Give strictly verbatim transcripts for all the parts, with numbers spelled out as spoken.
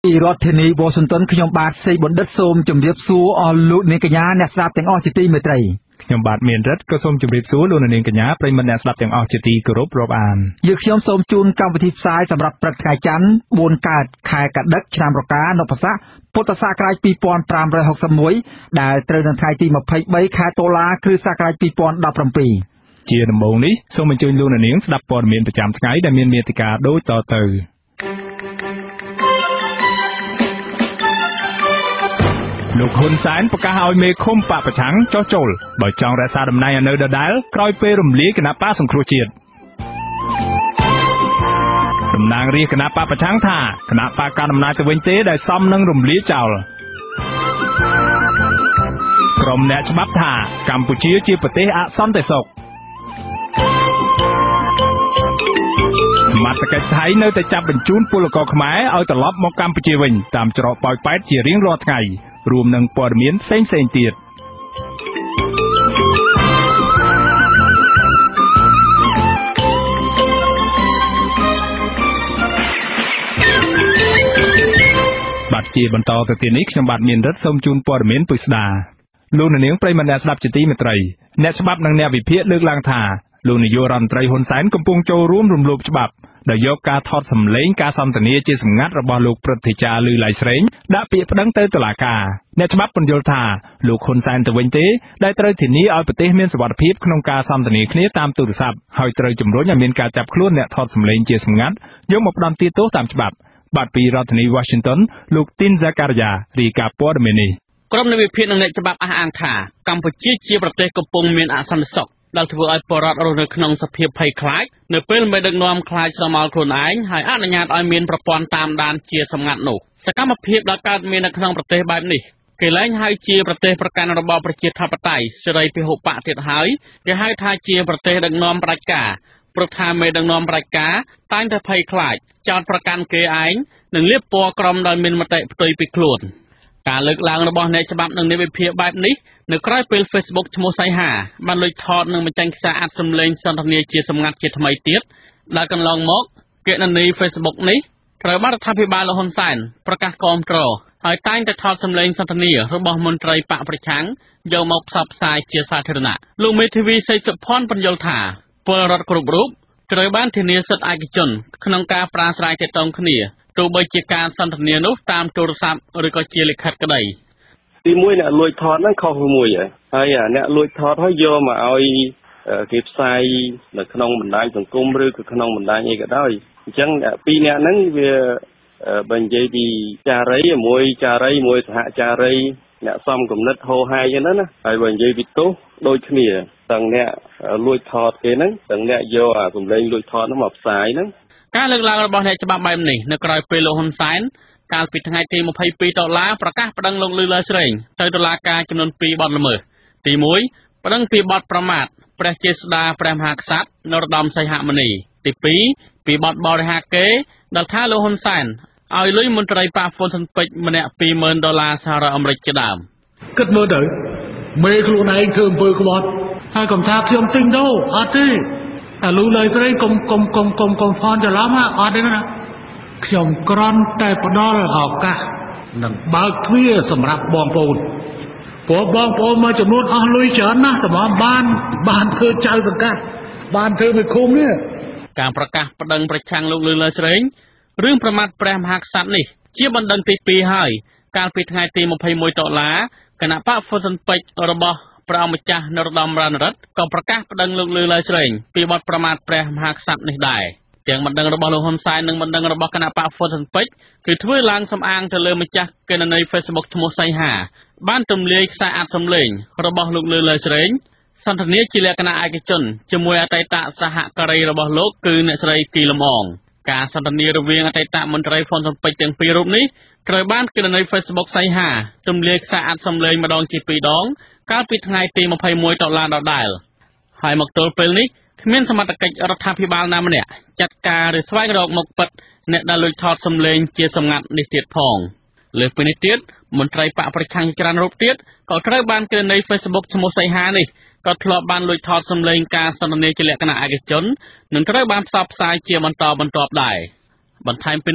ពីរដ្ឋធានីវ៉ាស៊ីនតោនខ្ញុំបាទសេបណ្ឌិតសូមជម្រាបសួរអស់លោកអ្នកកញ្ញាអ្នកស្ដាប់ទាំងអស់ជាទីមេត្រីខ្ញុំបាទមានរិទ្ធក៏សូមជម្រាបសួរលោកអ្នកនាងកញ្ញាប្រិយមិត្តអ្នកស្ដាប់ទាំងអស់ជាទីគោរពរាប់អានយើងខ្ញុំសូមជូនកម្មវិធីផ្សាយសម្រាប់ព្រឹកថ្ងៃច័ន្ទបួនកើតខែកដិកឆ្នាំរកានពស័កពុទ្ធសករាជពីរពាន់ប្រាំរយហកសិបមួយដែលត្រូវនៅថ្ងៃទីម្ភៃបីខែតុលាគ្រិស្តសករាជពីរពាន់ដប់ប្រាំពីរជាដំបូងនេះសូមអញ្ជើញលោកអ្នកនាងស្ដាប់ព័ត៌មានប្រចាំថ្ងៃដែលមានមេត្តាដូចតទៅលោកហ៊ុនសែនប្រកាសឲ្យមេឃុំបកប្រឆាំងចោះចូលបើចង់រក្សាតំណែងឲ្យនៅដដែលក្រោយពេលរំលាយគណៈបកសង្គ្រោះជាតិតំណាងរាជគណៈបកប្រឆាំងថាគណៈបកកណ្ដាលអំណាចទៅវិញទេដែលសមនឹងរំលាយចោលក្រុមអ្នកច្បាប់ថាកម្ពុជាជាប្រទេសអសន្តិសុខសមត្ថកិច្ចថៃនៅតែចាប់បញ្ជូនពលករខ្មែរឲ្យត្រឡប់មកកម្ពុជាវិញតាមច្រកប៉ោយប៉ែតជារៀងរាល់ថ្ងៃរួមនឹងព័ត៌មានផ្សេងៗទៀតបាទជាបន្តទៅទៀតនេះខ្ញុំបាទមានរិទ្ធសូមជូនព័ត៌មានពិស្ដាលោកនាងប្រិយមិត្តអ្នកស្ដាប់ជាទីមេត្រីអ្នកច្បាប់និងអ្នកវិភាគលើកឡើងថាលោកនាយករដ្ឋមន្ត្រីហ៊ុនសែនកំពុងចូលរួមរំលោភច្បាប់ដោយយកការថតសម្លេងការសន្ទនាជាសម្ងាត់របស់លោកព្រឹទ្ធាចារ្យលីឡៃស្រេងដាក់ពាក្យប្តឹងទៅតុលាការអ្នកច្បាប់ពន្យល់ថាលោកហ៊ុនសែនទៅវិញទេដែលត្រូវធានាឲ្យប្រទេសមានសុវត្ថិភាពក្នុងការសន្ទនាគ្នាតាមទូរស័ព្ទហើយត្រូវជំរុញឲ្យមានការចាប់ខ្លួនអ្នកថតសម្លេងជាសម្ងាត់យកមកផ្តន្ទាទោសតាមច្បាប់បាទពីរដ្ឋធានី Washington លោកទីនហ្សាការីយ៉ារាយការណ៍ព័ត៌មាននេះក្រុមអ្នកវិភាគនិងអ្នកច្បាប់អះអាងថាកម្ពុជាជាប្រទេសកំពុងមានអសន្តិសុខដែលធ្វើឲ្យប្រជាពលរដ្ឋរស់នៅក្នុងសភាពភ័យខ្លាចនៅពេលមេដឹកនាំខ្លាចស្រមោលខ្លួនឯងហើយអនុញ្ញាតឲ្យមានប្រព័ន្ធតាមដានជាសម្ងាត់នោះសកម្មភាពដែលកើតមាននៅក្នុងប្រទេសបែបនេះគេលែងហៅជាប្រទេសប្រកាន់របបប្រជាធិបតេយ្យសេរីពហុបកទៀតហើយគេហៅថាជាប្រទេសដឹកនាំផ្ដាច់ការព្រោះថាមេដឹកនាំផ្ដាច់ការតែងតែភ័យខ្លាចចោទប្រកាន់គេឯងនិងលៀបពណ៌ក្រុមដោយមានមតិផ្ទុយពីខ្លួនការលើកឡើងរបស់អ្នកច្បាប់និងអ្នកវិភាគបែបនេះនៅក្រៅពេល Facebook ឈ្មោះសៃហាបានលុចថតនិងបញ្ចេញសារអាត់សម្លេងសន្ទនាជាសម្ងាត់ជាថ្មីទៀតដែលកន្លងមកគណនី Facebook នេះត្រូវបានរដ្ឋាភិបាលលហ៊ុនសែនប្រកាសគាំទ្រហើយតែងតែថតសម្លេងសន្ទនារបស់មន្ត្រីបកប្រឆាំងយកមកផ្សព្វផ្សាយជាសាធារណៈលោកមេធាវីសីសុភ័ណ្ឌបញ្យល់ថាពលរដ្ឋគ្រប់រូបត្រូវបានធានាសិទ្ធិឯកជនក្នុងការប្រាស្រ័យទាក់ទងគ្នាទោះបីជាការសន្ទនានោះតាមទូរស័ព្ទឬក៏ជាលិខិតក្តីទីមួយអ្នកលួចថតហ្នឹងខុសមួយហើយអ្នកលួចថតហើយយកមកឲ្យគេផ្សាយនៅក្នុងបណ្ដាញសង្គមឬក៏ក្នុងបណ្ដាញអីក៏ដោយអញ្ចឹងពីរអ្នកហ្នឹងវាបើនិយាយពីចារីមួយចារីមួយសហចារីអ្នកសំគំនិតហោហាយហ្នឹងណាហើយបើនិយាយពីទោសដូចគ្នាទាំងអ្នកលួចថតគេហ្នឹងទាំងអ្នកយកអាសម្លេងលួចថតហ្នឹងមកផ្សាយហ្នឹងការលើកឡើងរបស់អ្នកច្បាប់បែបនេះនៅក្រៅពេលលោកហ៊ុនសែនកាលពីថ្ងៃទីម្ភៃពីរតុលាប្រកាសប្តឹងលោកលីឡៃស្រេងទៅតុលាការចំនួនពីរបទល្មើសទីមួយប្តឹងពីបទប្រមាថព្រះចេស្តាព្រះមហាក្សត្រនរោត្តមសីហមុនីទីពីរពីបទបរិហាកេរដែលថាលោកហ៊ុនសែនឲ្យលុយមន្ត្រីប៉ាហ្វុនស៊ិនពេជ្រម្នាក់ពីរម៉ឺនដុល្លារសហរដ្ឋអាមេរិកជាដើមគិតមើលទៅមេខ្លួនឯងធ្វើអំពើក្បត់ហើយកុំថាខ្ញុំទិញទៅអត់ទេតែលោកលីស្រេងកុំកុំកុំកុំកុំហ្វនច្រឡំអត់ទេណាខ្ញុំគ្រាន់តែផ្ដល់ឱកាសនិងបើកទ្វារសម្រាប់បងប្អូនព្រោះបងប្អូនមួយចំនួនអស់លុយច្រើនណាស់តែមកបានបានធ្វើចៅសង្កាត់បានធ្វើមេឃុំនេះការប្រកាសប្តឹងប្រឆាំងលោកលីឡៃស្រេងរឿងប្រមាថព្រះមហាក្សត្រនេះជាបណ្ដឹងទីពីរហើយកាលពីថ្ងៃទីម្ភៃមួយតុលាគណៈបកហ្វុនស៊ិនពេជ្ររបស់ព្រះអង្គម្ចាស់នរោត្តមរណរដ្ឋក៏ប្រកាសប្តឹងលោកលីឡៃស្រេងពីបទប្រមាថព្រះមហាក្សត្រនេះដែរទាំងបណ្ដឹងរបស់លោកហ៊ុនសែននិងបណ្ដឹងរបស់គណៈបកហ្វុនស៊ិនពេជ្រគឺធ្វើឡើងសំអាងទៅលើម្ចាស់គណនី Facebook ឈ្មោះសៃហាបានទម្លាយខ្សែអាត់សម្លេងរបស់លោកលីឡៃស្រេងសន្ទនាជាលក្ខណៈឯកជនជាមួយអតីតសហការីរបស់លោកគឺអ្នកស្រីគីលំអងការសន្ទនារវាងអតីតមន្ត្រីហ្វុនស៊ិនពេជ្រទាំងពីររូបនេះត្រូវបានគណនី Facebook សៃហាទម្លាយខ្សែអាត់សម្លេងម្ដងជាពីរដងកាលពីថ្ងៃទីម្ភៃមួយតុលាដដែលហើយមកទល់ពេលនេះគ្មានសមត្ថកិច្ចរដ្ឋាភិបាលណាម្នាក់ចាត់ការឬស្វែងរកមុខពិតអ្នកដែលលួចថតសម្លេងជាសម្ងាត់នេះទៀតផងលើសពីនេះទៀតមន្ត្រីបកប្រឆាំងច្រើនរូបទៀតក៏ត្រូវបានគណនី Facebook ឈ្មោះសៃហានេះក៏ធ្លាប់បានលួចថតសម្លេងការសន្ទនាជាលក្ខណៈឯកជននិងត្រូវបានផ្សព្វផ្សាយជាបន្តបន្ទាប់ដែរបន្ថែមពីនេះ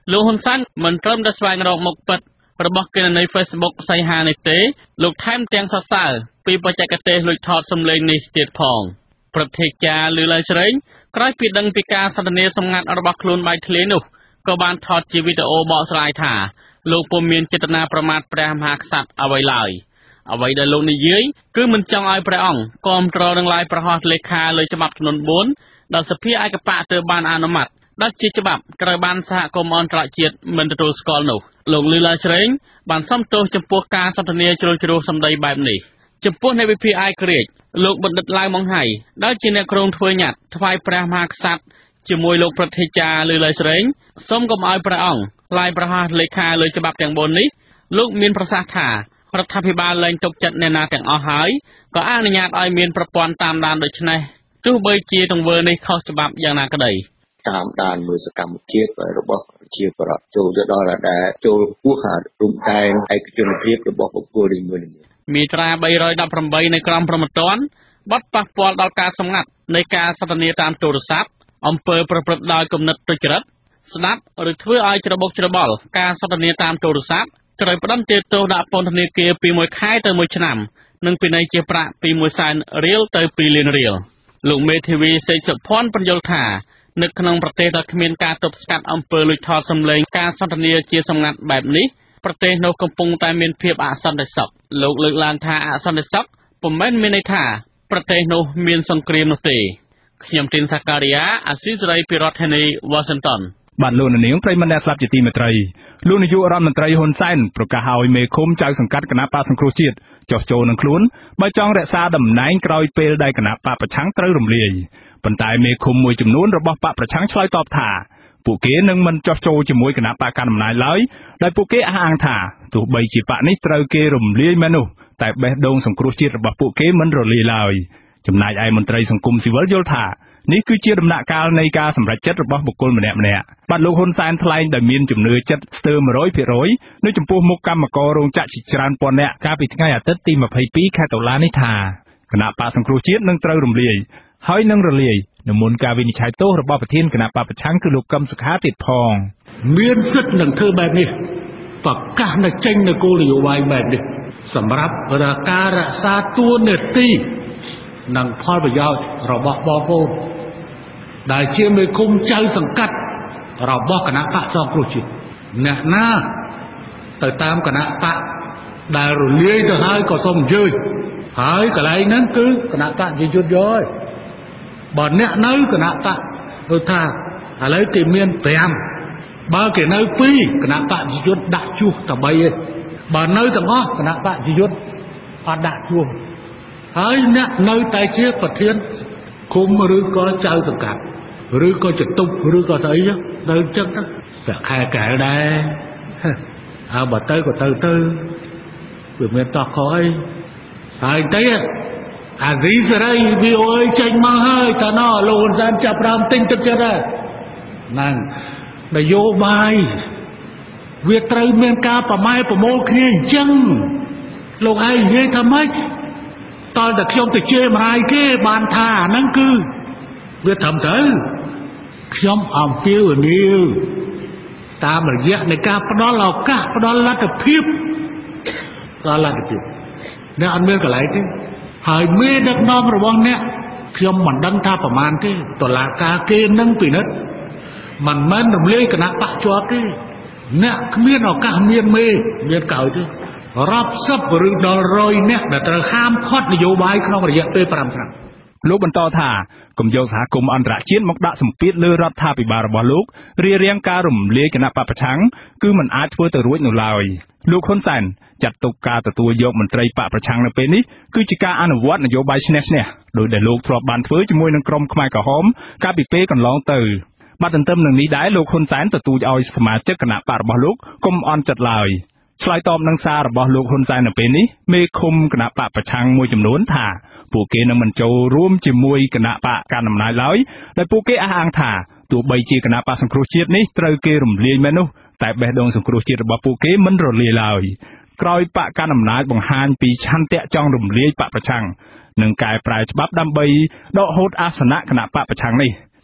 លោកហ៊ុនសែនមិនត្រឹមតែស្វែងរកមុខពិតរបស់គណនី Facebook សីហានេះទេលោកថែមទាំងសរសើរពីបច្ចេកទេសលួចថតសំឡេងនេះទៀតផងព្រឹទ្ធាចារ្យឮឡៃស្រេងក្រោយពីដឹងពីការសន្ទនាសម្ងាត់របស់ខ្លួនបែកធ្លាយនោះក៏បានថតជាវីដេអូបកស្រាយថាលោកពុំមានចេតនាប្រមាថព្រះមហាក្សត្រអ្វីឡើយអ្វីដែលលោកនិយាយគឺមិនចង់ឲ្យព្រះអង្គគាំទ្រនឹងឡាយប្រហោះលេខាលើច្បាប់ចំនួនបួនដែលសភាឯកបៈទើបបានអនុម័តដែលជាច្បាប់ត្រូវបានសហគមន៍អន្តរជាតិមិនទទួលស្គាល់នោះលោកលីឡាស្រេងបានសំទោសចំពោះការសន្ទនាជ្រុលជ្រោះសម្ដីបែបនេះចំពោះនៃវិភាគឯករាជ្យលោកបណ្ឌិតឡាវម៉ុងហៃដែលជាអ្នកក្រុងធ្វើញត្តិថ្វាយព្រះមហាក្សត្រជាមួយលោកព្រឹទ្ធាចារ្យលីឡាស្រេងសូមកុំឲ្យព្រះអង្គឡាយប្រហោះលេខាលើច្បាប់ទាំងបួននេះលោកមានប្រសាសន៍ថារដ្ឋាភិបាលលែងទុកចិត្តអ្នកណាទាំងអស់ហើយក៏អនុញ្ញាតឲ្យមានប្រព័ន្ធតាមដានដូចនេះទោះបីជាទង្វើនេះខុសច្បាប់យ៉ាងណាក្តីតាមដានមើលសកម្មភាពរបស់ជាបរិបទចូលទៅដល់ដែលចូលពោះហារំដែងឯកជនភាពរបស់បុគ្គលនីមួយៗមាត្រាបីរយដប់ប្រាំបីនៃក្រមព្រហ្មទណ្ឌបទប៉ះពាល់ដល់ការសម្ងាត់នៃការសន្ទនាតាមទូរស័ព្ទអំពើប្រព្រឹត្តដោយគំនិតទុច្ចរិតស្ដាប់ឬធ្វើឲ្យច្របូកច្របល់ការសន្ទនាតាមទូរស័ព្ទត្រូវផ្តន្ទាទោសដាក់ពន្ធនាគារពីមួយខែទៅមួយឆ្នាំនិងពិន័យជាប្រាក់ពីមួយសែនរៀលទៅពីរលានរៀលលោកមេធាវីសេកសុភ័ណ្ឌបញ្យល់ថានៅក្នុងប្រទេសដែលគ្មានការទប់ស្កាត់អំពើលួចថតសម្លេងការសន្ទនាជាសម្ងាត់បែបនេះប្រទេសនោះកំពុងតែមានភាពអសន្តិសុខលោកលើកឡើងថាអសន្តិសុខពុំមែនមានន័យថាប្រទេសនោះមានសង្គ្រាមនោះទេខ្ញុំទីនសាការីយ៉ាអាស៊ីសេរីពីរដ្ឋធានី Washington បាទលោកនាងប្រិយមិត្តអ្នកស្ដាប់ជាទីមេត្រីលោកនាយករដ្ឋមន្ត្រីហ៊ុនសែនប្រកាសឲ្យមេឃុំចៅសង្កាត់គណៈបកសង្គ្រោះជាតិចោះចូលនឹងខ្លួនបើចង់រក្សាតំណែងក្រោយពេលដែលគណៈបកប្រឆាំងត្រូវរំលាយប៉ុន្តែមេឃុំមួយចំនួនរបស់បកប្រឆាំងឆ្លើយតបថាពួកគេនឹងមិនចោះចូលជាមួយគណៈបកកណ្ដាលអំណាចឡើយដោយពួកគេអះអាងថាទោះបីជាបកនេះត្រូវគេរំលាយមែននោះតែបេះដូងសង្គ្រោះជាតិរបស់ពួកគេមិនរលាយឡើយចំណែកឯមន្ត្រីសង្គមស៊ីវិលយល់ថានេះគឺជាដំណាក់កាលនៃការសម្រេចចិត្តរបស់បុគ្គលម្នាក់ម្នាក់បាទលោកហ៊ុនសែនថ្លែងដោយមានជំនឿចិត្តស្ទើរ một trăm phần trăm នៅចំពោះមុខកម្មកររោងចក្រជាច្រើនពាន់នាក់កាលពីថ្ងៃអាទិត្យទីยี่สิบสองខែតុលានេះថាគណៈបកសង្គ្រោះជាតិនឹងត្រូវរំលាយហើយនឹងរលាយនៅមុនការវិនិច្ឆ័យទោសរបស់ប្រធានគណៈបកប្រឆាំងគឺលោកកឹមសុខាទៀតផងមានសិទ្ធិនឹងធ្វើបែបនេះប្រកាសនៅចេញនៅគោលនយោបាយបែបនេះសម្រាប់ការរក្សាតួនាទីនិងផលប្រយោជន៍របស់បងប្អូនដែលជាមេឃុំចៅសង្កាត់របស់គណៈបកសង្គ្រោះជាតិអ្នកណាទៅតាមគណៈបកដែលរលាយទៅហើយក៏សូមអញ្ជើញហើយកន្លែងហ្នឹងគឺគណៈបកជាយុទ្ធយកហើយបើអ្នកនៅគណៈបកគឺថាឥឡូវគេមានប្រាំបើគេនៅពីរគណៈបកជាយុទ្ធដាក់ជួសតែបីឯងបើនៅទាំងអស់គណៈបកជាយុទ្ធអត់ដាក់ជួសហើយអ្នកនៅតែជាប្រធានគុំឬក៏ចៅសង្កាត់ឬក៏ចតុកឬក៏ស្អីទៅអញ្ចឹងតែខែកែដែរហើយបើទៅក៏ទៅទៅវាមានតោះខអីហើយទៅអាស៊ីសេរី វី អូ អេ ចេញមកហើយតើណោះលោកហ៊ុនសែនចាប់ផ្ដើមទិញទឹកចិត្តហើយហ្នឹងនយោបាយវាត្រូវមានការប្រម៉ែប្រមូលគ្នាអញ្ចឹងលោកឯងនិយាយថាម៉េចតើតែខ្ញុំទៅជេរម្ដាយគេបានថាអាហ្នឹងគឺវាត្រឹមត្រូវខ្ញុំអំពាវនាវតាមរយៈនៃការផ្ដល់ឱកាសផ្ដល់លទ្ធភាពផ្ដល់លទ្ធភាពអ្នកអត់មានកន្លែងទេហើយមេដឹកនាំរបស់អ្នកខ្ញុំមិនដឹងថាប្រមាណទេតុលាការគេនឹងពិនិត្យមិនមែនរំលាយគណៈបកជាប់ទេអ្នកគ្មានឱកាសមានមេមានកោយទេរាប់សិបឬដល់រយអ្នកដែលត្រូវហាមឃាត់នយោបាយក្នុងរយៈពេលប្រាំឆ្នាំលោកបន្តថាគំយកសហគមន៍អន្តរជាតិមកដាក់សម្ពាធលើរដ្ឋាភិបាលរបស់លោករារាំងការរំលាយគណៈបកប្រឆាំងគឺមិនអាចធ្វើទៅរួចនោះឡើយលោកហ៊ុនសែនចាត់ទុកការទទួលយកមន្ត្រីបកប្រឆាំងនៅពេលនេះគឺជាការអនុវត្តនយោបាយឈ្នះឈ្នះដោយដែលលោកធ្លាប់បានធ្វើជាមួយនឹងក្រុមខ្មែរក្រហមកាលពីពេលកន្លងទៅបាទទន្ទឹមនឹងនេះដែរលោកហ៊ុនសែនទទូចឲ្យសមាជិកគណៈបករបស់លោកកុំអន់ចិត្តឡើយឆ្លើយតបនឹងសាររបស់លោកហ៊ុនសែននៅពេលនេះមេឃុំគណៈបកប្រឆាំងមួយចំនួនថាពួកគេនឹងមិនចូលរួមជាមួយគណៈបកកណ្ដាលអំណាចឡើយដែលពួកគេអះអាងថាទោះបីជាគណៈបកសង្គ្រោះជាតិនេះត្រូវគេរំលាយមែននោះតែបេះដូងសង្គ្រោះជាតិរបស់ពួកគេមិនរលាយឡើយក្រោយបកកណ្ដាលអំណាចបង្ហាញពីឆន្ទៈចង់រំលាយបកប្រឆាំងនិងកែប្រែច្បាប់ដើម្បីដកហូតអាសនៈគណៈបកប្រឆាំងនេះ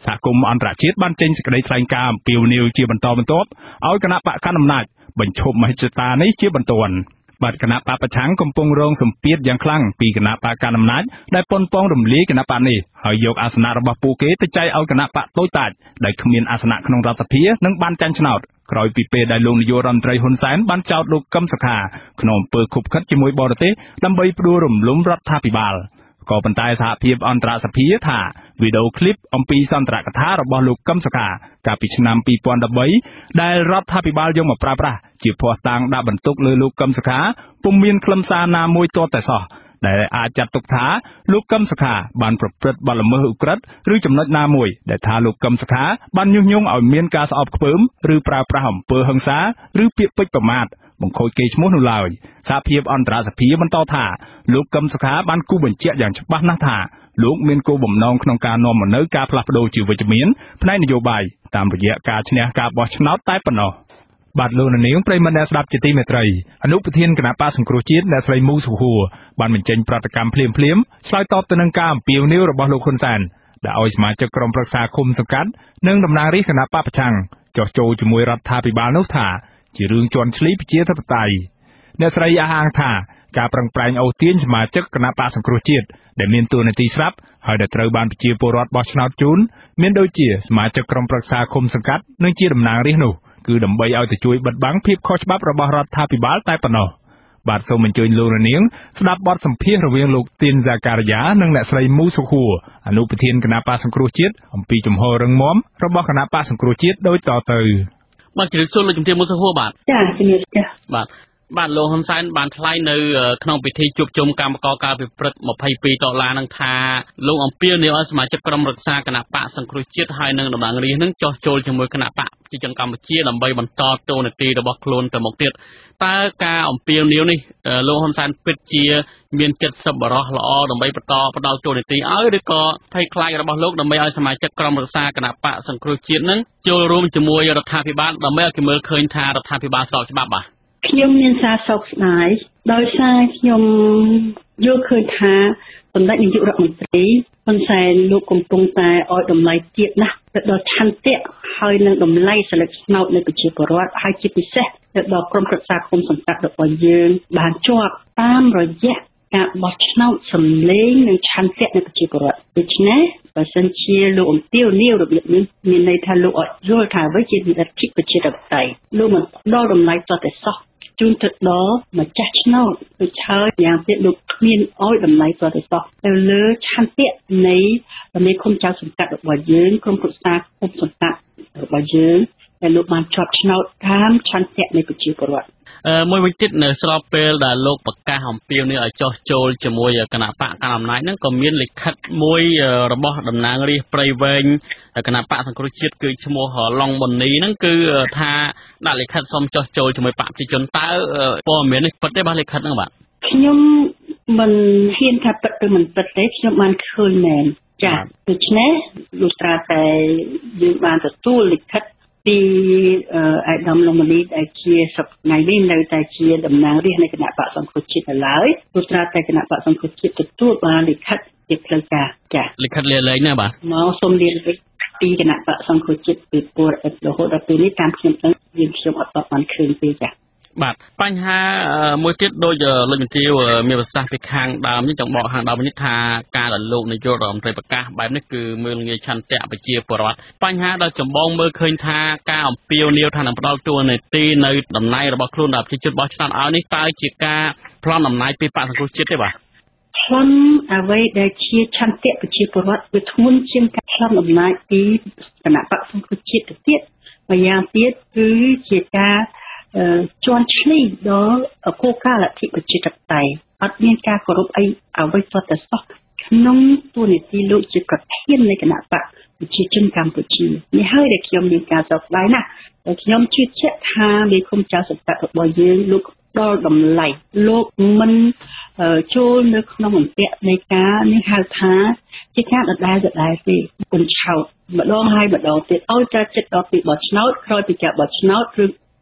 សហគមន៍អន្តរជាតិបានចេញសេចក្តីថ្លែងការណ៍អំពាវនាវជាបន្តបន្ទាប់ឲ្យគណៈបកកណ្ដាលអំណាចបញ្ឈប់មហិច្ឆតានេះជាបន្ទាន់បាទគណៈបកប្រឆាំងកំពុងរងសម្ពាធយ៉ាងខ្លាំងពីគណៈបកកណ្ដាលអំណាចដែលប៉ុនប៉ងរំលាយគណៈបកនេះហើយយកអាសនៈរបស់ពួកគេទៅចែកឲ្យគណៈបកតូចតាចដែលគ្មានអាសនៈក្នុងរដ្ឋសភានិងបានចាញ់ឆ្នោតក្រោយពីពេលដែលលោកនាយករដ្ឋមន្ត្រីហ៊ុនសែនបានចោទលោកកឹមសុខាក្នុងអំពើខុបខិតជាមួយបរទេសដើម្បីផ្ដួលរំលំរដ្ឋាភិបាលក៏ប៉ុន្តែសហភាពអន្តរសភាថាវីដេអូឃ្លីបអំពីសន្ទរកថារបស់លោកកឹមសុខាកាលពីឆ្នាំពីរពាន់ដប់បីដែលរដ្ឋាភិបាលយកមកប្រើប្រាស់ជាភស្តុតាងដាក់បន្ទុកលើលោកកឹមសុខាពុំមានខ្លឹមសារណាមួយទាល់តែសោះដែលអាចចាត់ទុកថាលោកកឹមសុខាបានប្រព្រឹត្តបទល្មើសឧក្រិដ្ឋឬចំណុចណាមួយដែលថាលោកកឹមសុខាបានញុះញង់ឲ្យមានការស្អប់ខ្ពើមឬប្រើប្រាស់អំពើហិង្សាឬពាក្យពេចន៍ប្រមាថបង្ខូចកេរ្តិ៍ឈ្មោះនោះឡើយសហភាពអន្តរសភាបន្តថាលោកកឹមសុខាបានគូបញ្ជាក់យ៉ាងច្បាស់ណាស់ថាលោកមានគោលបំណងក្នុងការនាំមកនូវការផ្លាស់ប្ដូរជាវិជ្ជមានផ្នែកនយោបាយតាមរយៈការឈ្នះការបោះឆ្នោតតែប៉ុណ្ណោះបាទលោកនាងប្រិយមិត្តអ្នកស្ដាប់ជាទីមេត្រីអនុប្រធានគណៈបកសង្គ្រោះជាតិអ្នកស្រីមូសុហួរបានបញ្ចេញប្រតិកម្មភ្លាមភ្លាមឆ្លើយតបទៅនឹងការអំពាវនាវរបស់លោកហ៊ុនសែនដែលឲ្យសមាជិកក្រុមប្រឹក្សាឃុំសង្កាត់និងតំណាងរាស្ត្រគណៈបកប្រឆាំងចោះចូលជាមួយរដ្ឋាភិបាលនោះថាជារឿងជន់ឈ្លីប្រជាធិបតេយ្យអ្នកស្រីអះអាងថាការប្រឹងប្រែងអូសទាញសមាជិកគណៈបកសង្គ្រោះជាតិដែលមានតួនាទីស្រាប់ហើយដែលត្រូវបានប្រជាពលរដ្ឋបោះឆ្នោតជូនមានដូចជាសមាជិកក្រុមប្រឹក្សាឃុំសង្កាត់និងជាតំណាងរាស្ត្រនោះគឺដើម្បីឲ្យទៅជួយបិទបាំងភាពខុសច្បាប់របស់រដ្ឋាភិបាលតែប៉ុណ្ណោះបាទសូមអញ្ជើញលោកនាងស្ដាប់បទសម្ភាសន៍រវាងលោកទីនហ្សាការីយ៉ានិងអ្នកស្រីមូសុហួរអនុប្រធានគណៈបកសង្គ្រោះជាតិអំពីជំហររឹងមាំរបស់គណៈបកសង្គ្រោះជាតិដូចតទៅបាទជម្រាបសួរលោកជំទាវមូសុហួរបាទចាជំរាបចាបាទបាទលោកហ៊ុនសែនបានថ្លែងនៅក្នុងពិធីជួបជុំកម្មករការពិព្រឹត្តម្ភៃពីរដុល្លារនឹងថាលោកអំពាវនាវឲ្យសមាជិកក្រុមរក្សាគណៈបកសង្គ្រោះជាតិហើយនិងតំណាងរាស្ត្រនឹងចោះចូលជាមួយគណៈបកប្រជាជនកម្ពុជាដើម្បីបន្តតួនាទីរបស់ខ្លួនទៅមុខទៀតតើការអំពាវនាវនេះលោកហ៊ុនសែនពិតជាមានចិត្តសប្បុរសល្អដើម្បីបន្តផ្ដល់តួនាទីឲ្យឬក៏ភ័យខ្លាចរបស់លោកដើម្បីឲ្យសមាជិកក្រុមរក្សាគណៈបកសង្គ្រោះជាតិនឹងចូលរួមជាមួយរដ្ឋាភិបាលដើម្បីឲ្យគេមើលឃើញថារដ្ឋាភិបាលស្របច្បាប់បាទខ្ញុំមានសារសោកស្ដាយដោយសារខ្ញុំយល់ឃើញថាសម្ដេចនាយករដ្ឋមន្ត្រីហ៊ុនសែនលោកកំពុងតែឲ្យតម្លៃទៀតណាស់ទៅដល់ឆន្ទៈហើយនឹងតម្លៃសិលឹកស្នោតនៃប្រជាពលរដ្ឋហើយជាពិសេសទៅដល់ក្រុមប្រឹក្សាគុំសង្កាត់របស់យើងបានជាប់តាមរយៈការបោះឆ្នោតសម្លេងនិងឆន្ទៈនៃប្រជាពលរដ្ឋដូច្នេះបើសិនជាលោកអំពាវនាវរបៀបនេះមានន័យថាលោកអត់យល់ថាអ្វីជាលទ្ធិប្រជាធិបតេយ្យលោកមិនផ្ដល់តម្លៃតតែសោះជូនទៅដល់ម្ចាស់ឆ្នោតដូចហើយយ៉ាងទៀតលោកគ្មានអោយតម្លៃតទៅសោះទៅលើឆន្ទៈនៃមេឃុំចៅសង្កាត់របស់យើងក្រុមប្រឹក្សាគុំសង្កាត់របស់យើងដែលលោកបានជាប់ឆ្នោតតាមឆន្ទៈនៃប្រជាពលរដ្ឋអឺមួយវិញទៀតនៅស្របពេលដែលលោកប្រកាសអំពាវនាវឲ្យចោះចូលជាមួយគណៈបកកណ្ដាលអំណាចហ្នឹងក៏មានលិខិតមួយរបស់តំណាងរាស្ត្រព្រៃវែងគណៈបកសង្គ្រោះជាតិគឺឈ្មោះឡុងប៊ុននីហ្នឹងគឺថាដាក់លិខិតសុំចោះចូលជាមួយបកប្រជាជនតើព័ត៌មាននេះពិតទេបាទលិខិតហ្នឹងបាទខ្ញុំមិនហ៊ានថាពិតឬមិនពិតទេខ្ញុំបានឃើញមែនចា៎ដូច្នេះលុះត្រាតែយើងបានទទួលលិខិតពីអាដាមឡុងប៊ុននីដែលជាសប្តាហ៍នេះនៅតែជាតំណាងរាស្ត្រនៃគណៈបកសង្គ្រោះជាតិនៅឡើយលុះត្រាតែគណៈបកសង្គ្រោះជាតិទទួលបានលិខិតជាផ្លូវការចា៎លិខិតលាលែងណាបាទមកសូមលាលែងពីគណៈបកសង្គ្រោះជាតិពីពួររហូតដល់ពេលនេះតាមខ្ញុំទៅយើងខ្ញុំអត់បានឃើញទេចា៎បាទបញ្ហាមួយទៀតដូចលោកជំទាវមានប្រសាសន៍ពីខាងដើមនេះចង់บอกខាងដើមនេះថាការដែលលោកនាយករដ្ឋមន្ត្រីប្រកាសបែបនេះគឺមើលងាយឆន្ទៈប្រជាពលរដ្ឋបញ្ហាដែលចម្បងមើលឃើញថាការអំពាវនាវថានឹងផ្ដល់តួនាទីនៅតំណែងរបស់ខ្លួនដល់ប្រជាជនបោះឆ្នោតឲ្យនេះតើជាការប្លន់អំណាចពីបកសង្គ្រោះជាតិទេបាទប្លន់អ្វីដែលជាឆន្ទៈប្រជាពលរដ្ឋវាធ្ងន់ជាងការប្លន់អំណាចពីគណៈបកសង្គ្រោះជាតិទៅទៀតម្យ៉ាងទៀតគឺជាការជន់ឈ្លីដល់គោលការណ៍លទ្ធិប្រជាធិបតេយ្យអត់មានការគោរពអីអ្វីសុទ្ធតែសោះក្នុងតួនាទីលោកជាប្រធាននៃគណៈបកប្រជាជនកម្ពុជានេះហើយដែលខ្ញុំមានការសោកស្ដាយណាស់តែខ្ញុំជឿជាក់ថាមេឃុំចៅសង្កាត់របស់យើងលោកដល់តម្លៃលោកមិនចូលនៅក្នុងអន្ទាក់នៃការនេះហៅថាជាការដដែលដដែលទេគុំឆោតម្ដងហើយម្ដងទៀតឲ្យតែចិត្តដល់ពីបោះឆ្នោតក្រោយពីការបោះឆ្នោតឬ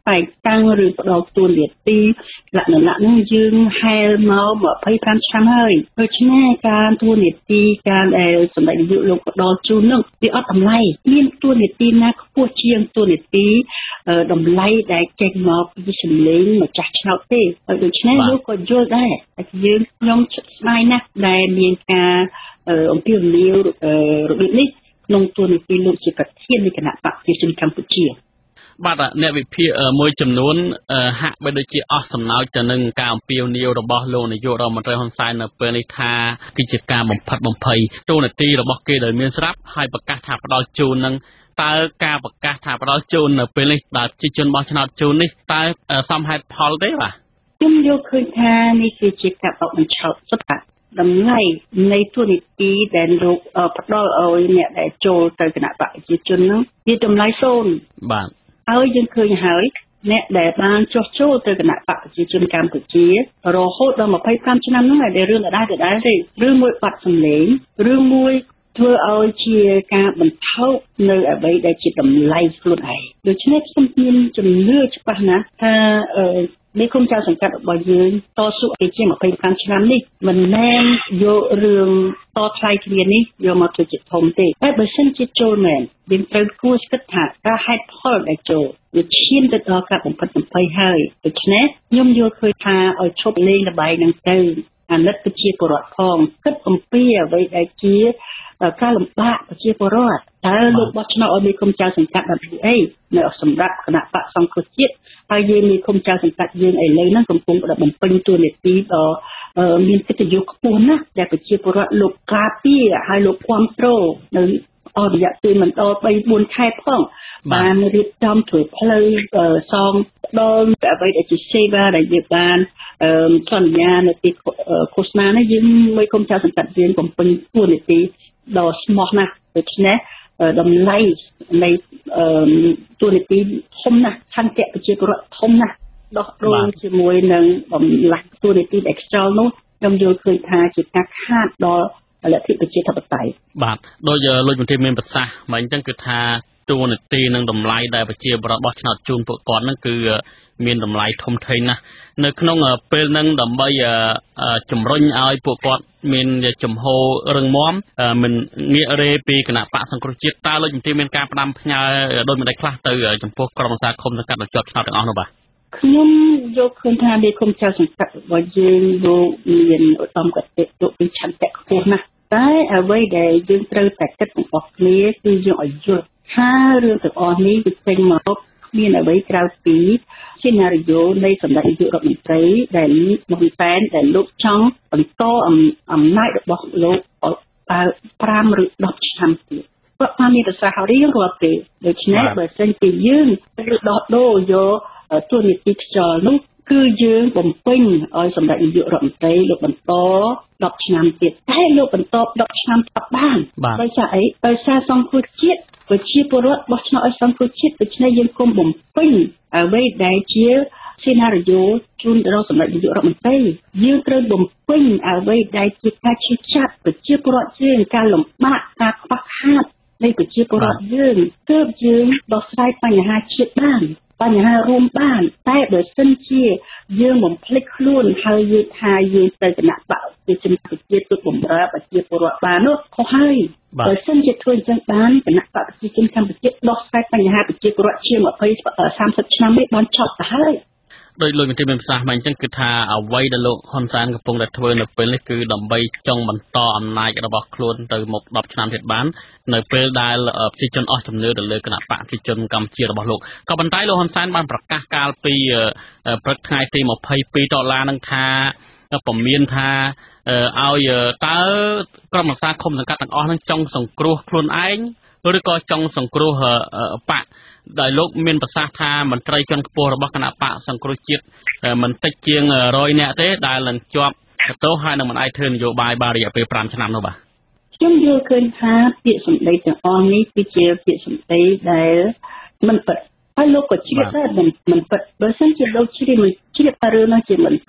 តែងតាំងឬផ្ដល់ទួនាទីលក្ខណៈហ្នឹងយើងហែលមក25ឆ្នាំហើយដូច្នេះការទួនាទីការដែលសម្ដេចនាយកលោកផ្ដល់ជូននោះវាអត់តម្លៃមានទួនាទីណាខ្ពស់ជាងទួនាទីតម្លៃដែលចេញមកពីសម្លេងម្ចាស់ឆ្នោតទេហើយដូច្នេះលោកក៏យល់ដែរតែយើងខ្ញុំស្ដាយណាស់ដែលមានការអំពាវនាវរបៀបនេះក្នុងទួនាទីលោកជាប្រធាននៃគណៈបកប្រជាជនកម្ពុជាបាទអ្នកវិភាគមួយចំនួនហាក់បីដូចជាអស់សំណើចទៅនឹងការអំពាវនាវរបស់លោកនាយករដ្ឋមន្ត្រីហ៊ុនសែននៅពេលនេះថាគឺជាការបំផិតបំភ័យទូនាទីរបស់គេដែលមានស្រាប់ហើយប្រកាសថាផ្ដល់ជូននឹងតើការប្រកាសថាផ្ដល់ជូននៅពេលនេះដែលប្រជាជនបោះឆ្នោតជូននេះតើសមហេតុផលទេបាទខ្ញុំយល់ឃើញថានេះគឺជាការបោកបញ្ឆោតសុទ្ធតែតម្លៃនៃទូនីតិដែលលោកផ្ដល់ឲ្យអ្នកដែលចូលទៅគណៈបកប្រជាជនហ្នឹងវាតម្លៃសូន្យបាទហើយយើងឃើញហើយអ្នកដែលបានចុះចូលទៅគណៈបកប្រជាជនកម្ពុជារហូតដល់25ឆ្នាំហ្នឹងហើយដែលរឿងដដែលដដែលទេឬមួយបាត់សម្លេងឬមួយធ្វើឲ្យជាការបន្ថោកនៅអ្វីដែលជាតម្លៃខ្លួនឯងដូច្នេះខ្ញុំមានជំនឿច្បាស់ណាស់ថាមេឃុំចៅសង្កាត់របស់យើងតស៊ូឲ្យជា25ឆ្នាំនេះមិនមែនយករឿងតថ្លៃគ្នានេះយកមកធ្វើជាធំទេតែបើសិនជាចូលមែនយើងត្រូវគួរស្គិតថាការហេតុផលដែលចូលវាឈានទៅដល់ការបំផិតបំភ័យហើយដូច្នេះខ្ញុំយល់ឃើញថាឲ្យឈប់លេងល្បែងហ្នឹងទៅអាណិតប្រជាពលរដ្ឋផងគិតអំពីអ្វីដែលជាការលំបាកប្រជាពលរដ្ឋតើលោកបោះឆ្នោតឲ្យមេឃុំចៅសង្កាត់ដើម្បីអីនៅសម្រាប់គណៈបកសង្គ្រោះជាតិហើយយើងមេឃុំចៅសង្កាត់យើងឥឡូវហ្នឹងកំពុងតែបំពេញតួនាទីដ៏មានកិត្តិយសខ្ពស់ណាស់ដែលប្រជាពលរដ្ឋលោកការពារហើយលោកគ្រប់គ្រងនៅអស់រយៈពេលមិនដល់3 4ខែផងបានរៀបចំធ្វើផ្លូវសងដល់អ្វីដែលជាសេវាដែលយើងបានសន្យានៅទីឃោសនានេះយើងមេឃុំចៅសង្កាត់យើងបំពេញតួនាទីដ៏ស្មោះណាស់ដូច្នេះតម្លៃនៃតួនាទីធំណាស់ឆន្ទៈប្រជាពលរដ្ឋធំណាស់ដោះដូរជាមួយនឹងតម្លៃតួនាទីដែលខ្យល់នោះខ្ញុំយល់ឃើញថាជាការខាតដល់លទ្ធិប្រជាធិបតេយ្យបាទដោយលោកមន្ត្រីមានប្រសាសន៍មកអញ្ចឹងគឺថាតួនាទីនិងតម្លៃដែលប្រជាពលរដ្ឋបោះឆ្នោតជូនពួកគាត់ហ្នឹងគឺមានតម្លៃធំធេងណាស់នៅក្នុងពេលហ្នឹងដើម្បីជំរុញឲ្យពួកគាត់មានចំហរឹងមាំមិនងាករេពីគណៈបកសង្គ្រោះជាតិតើលោកជំទាវមានការផ្ដាំផ្ញើដោយមិនដាច់ខ្លះទៅចំពោះក្រុមប្រឹក្សាឃុំសង្កាត់ដែលជាប់ឆ្នោតទាំងអស់នោះបាទខ្ញុំយកឃើញថាមេឃុំចៅសង្កាត់របស់យើងលោកមានឧត្តមគតិលោកមានឆន្ទៈខ្ពស់ណាស់តែអ្វីដែលយើងត្រូវតែគិតទាំងអស់គ្នាគឺយើងឲ្យយល់ថារឿងទាំងអស់នេះគឺចេញមកមានអ្វីក្រៅពីសេណារីយ៉ូនៃសម្ដេចនាយករដ្ឋមន្ត្រីដែលហ៊ុនសែនដែលលោកចង់បន្តអំណាចរបស់លោកឲ្យ5ឬ10ឆ្នាំទៀតគាត់បានមានប្រសាសន៍រៀងរាល់ពេលដូច្នេះបើសិនជាយើងឬដោះដូរយកតួនាទីខ្យល់នោះគឺយើងបំពេញឲ្យសម្ដេចនាយករដ្ឋមន្ត្រីលោកបន្ត10ឆ្នាំទៀតតែលោកបន្ត10ឆ្នាំអត់បានដោយសារអីដោយសារសង្គ្រោះជាតិប្រជាពលរដ្ឋបោះឆ្នោតឲ្យសង្គ្រោះជាតិដូច្នេះយើងគុំបំពេញអ្វីដែលជាសេណារីយ៉ូជូនដល់សម្ដេចនាយករដ្ឋមន្ត្រីយើងត្រូវបំពេញអ្វីដែលជាការឈឺចាប់ប្រជាពលរដ្ឋយើងការលំបាកការខ្វះខាតនៃប្រជាពលរដ្ឋយើងទើបយើងដោះស្រាយបញ្ហាជាតិបានបញ្ហារួមបានតែបើសិនជាយើងបំភ្លេចខ្លួនហើយយើងថាយើងទៅគណៈបកប្រជាជនកម្ពុជាទុកបំរើប្រជាពលរដ្ឋបាននោះខុសហើយបើសិនជាធ្វើអញ្ចឹងបានគណៈបកប្រជាជនកម្ពុជាដោះស្រាយបញ្ហាប្រជាពលរដ្ឋជាង20 30ឆ្នាំនេះបានចប់ទៅហើយដោយលោកមន្ត្រីមានប្រសាសន៍មកអញ្ចឹងគឺថាអ្វីដែលលោកហ៊ុនសែនកំពុងតែធ្វើនៅពេលនេះគឺដើម្បីចង់បន្តអំណាចរបស់ខ្លួនទៅមុខ10ឆ្នាំទៀតបាននៅពេលដែលប្រជាជនអស់ជំនឿទៅលើគណៈបកប្រជាជនកម្ពុជារបស់លោកក៏ប៉ុន្តែលោកហ៊ុនសែនបានប្រកាសកាលពីព្រឹកថ្ងៃទី22ដុល្លារនឹងថាពមមានថាឲ្យតើក្រុមប្រឹក្សាឃុំសង្កាត់ទាំងអស់នឹងចង់សង្គ្រោះខ្លួនឯងឬក៏ចង់សង្គ្រោះបកដែលលោកមានប្រសាសន៍ថាមន្ត្រីជាន់ខ្ពស់របស់គណៈបកសង្គ្រោះជាតិមិនតិចជាង100នាក់ទេដែលនឹងជាប់ទោសហើយនឹងមិនអាចធ្វើនយោបាយបានរយៈពេល5ឆ្នាំនោះបាទខ្ញុំយល់ឃើញថាពាក្យសម្ដីទាំងអស់នេះគឺជាពាក្យសម្ដីដែលមិនពិតហើយលោកក៏ជ្រាបដែរមិនពិតបើសិនជាលោកជ្រាបមិនជ្រាបថារឿងនោះជាមិនពិត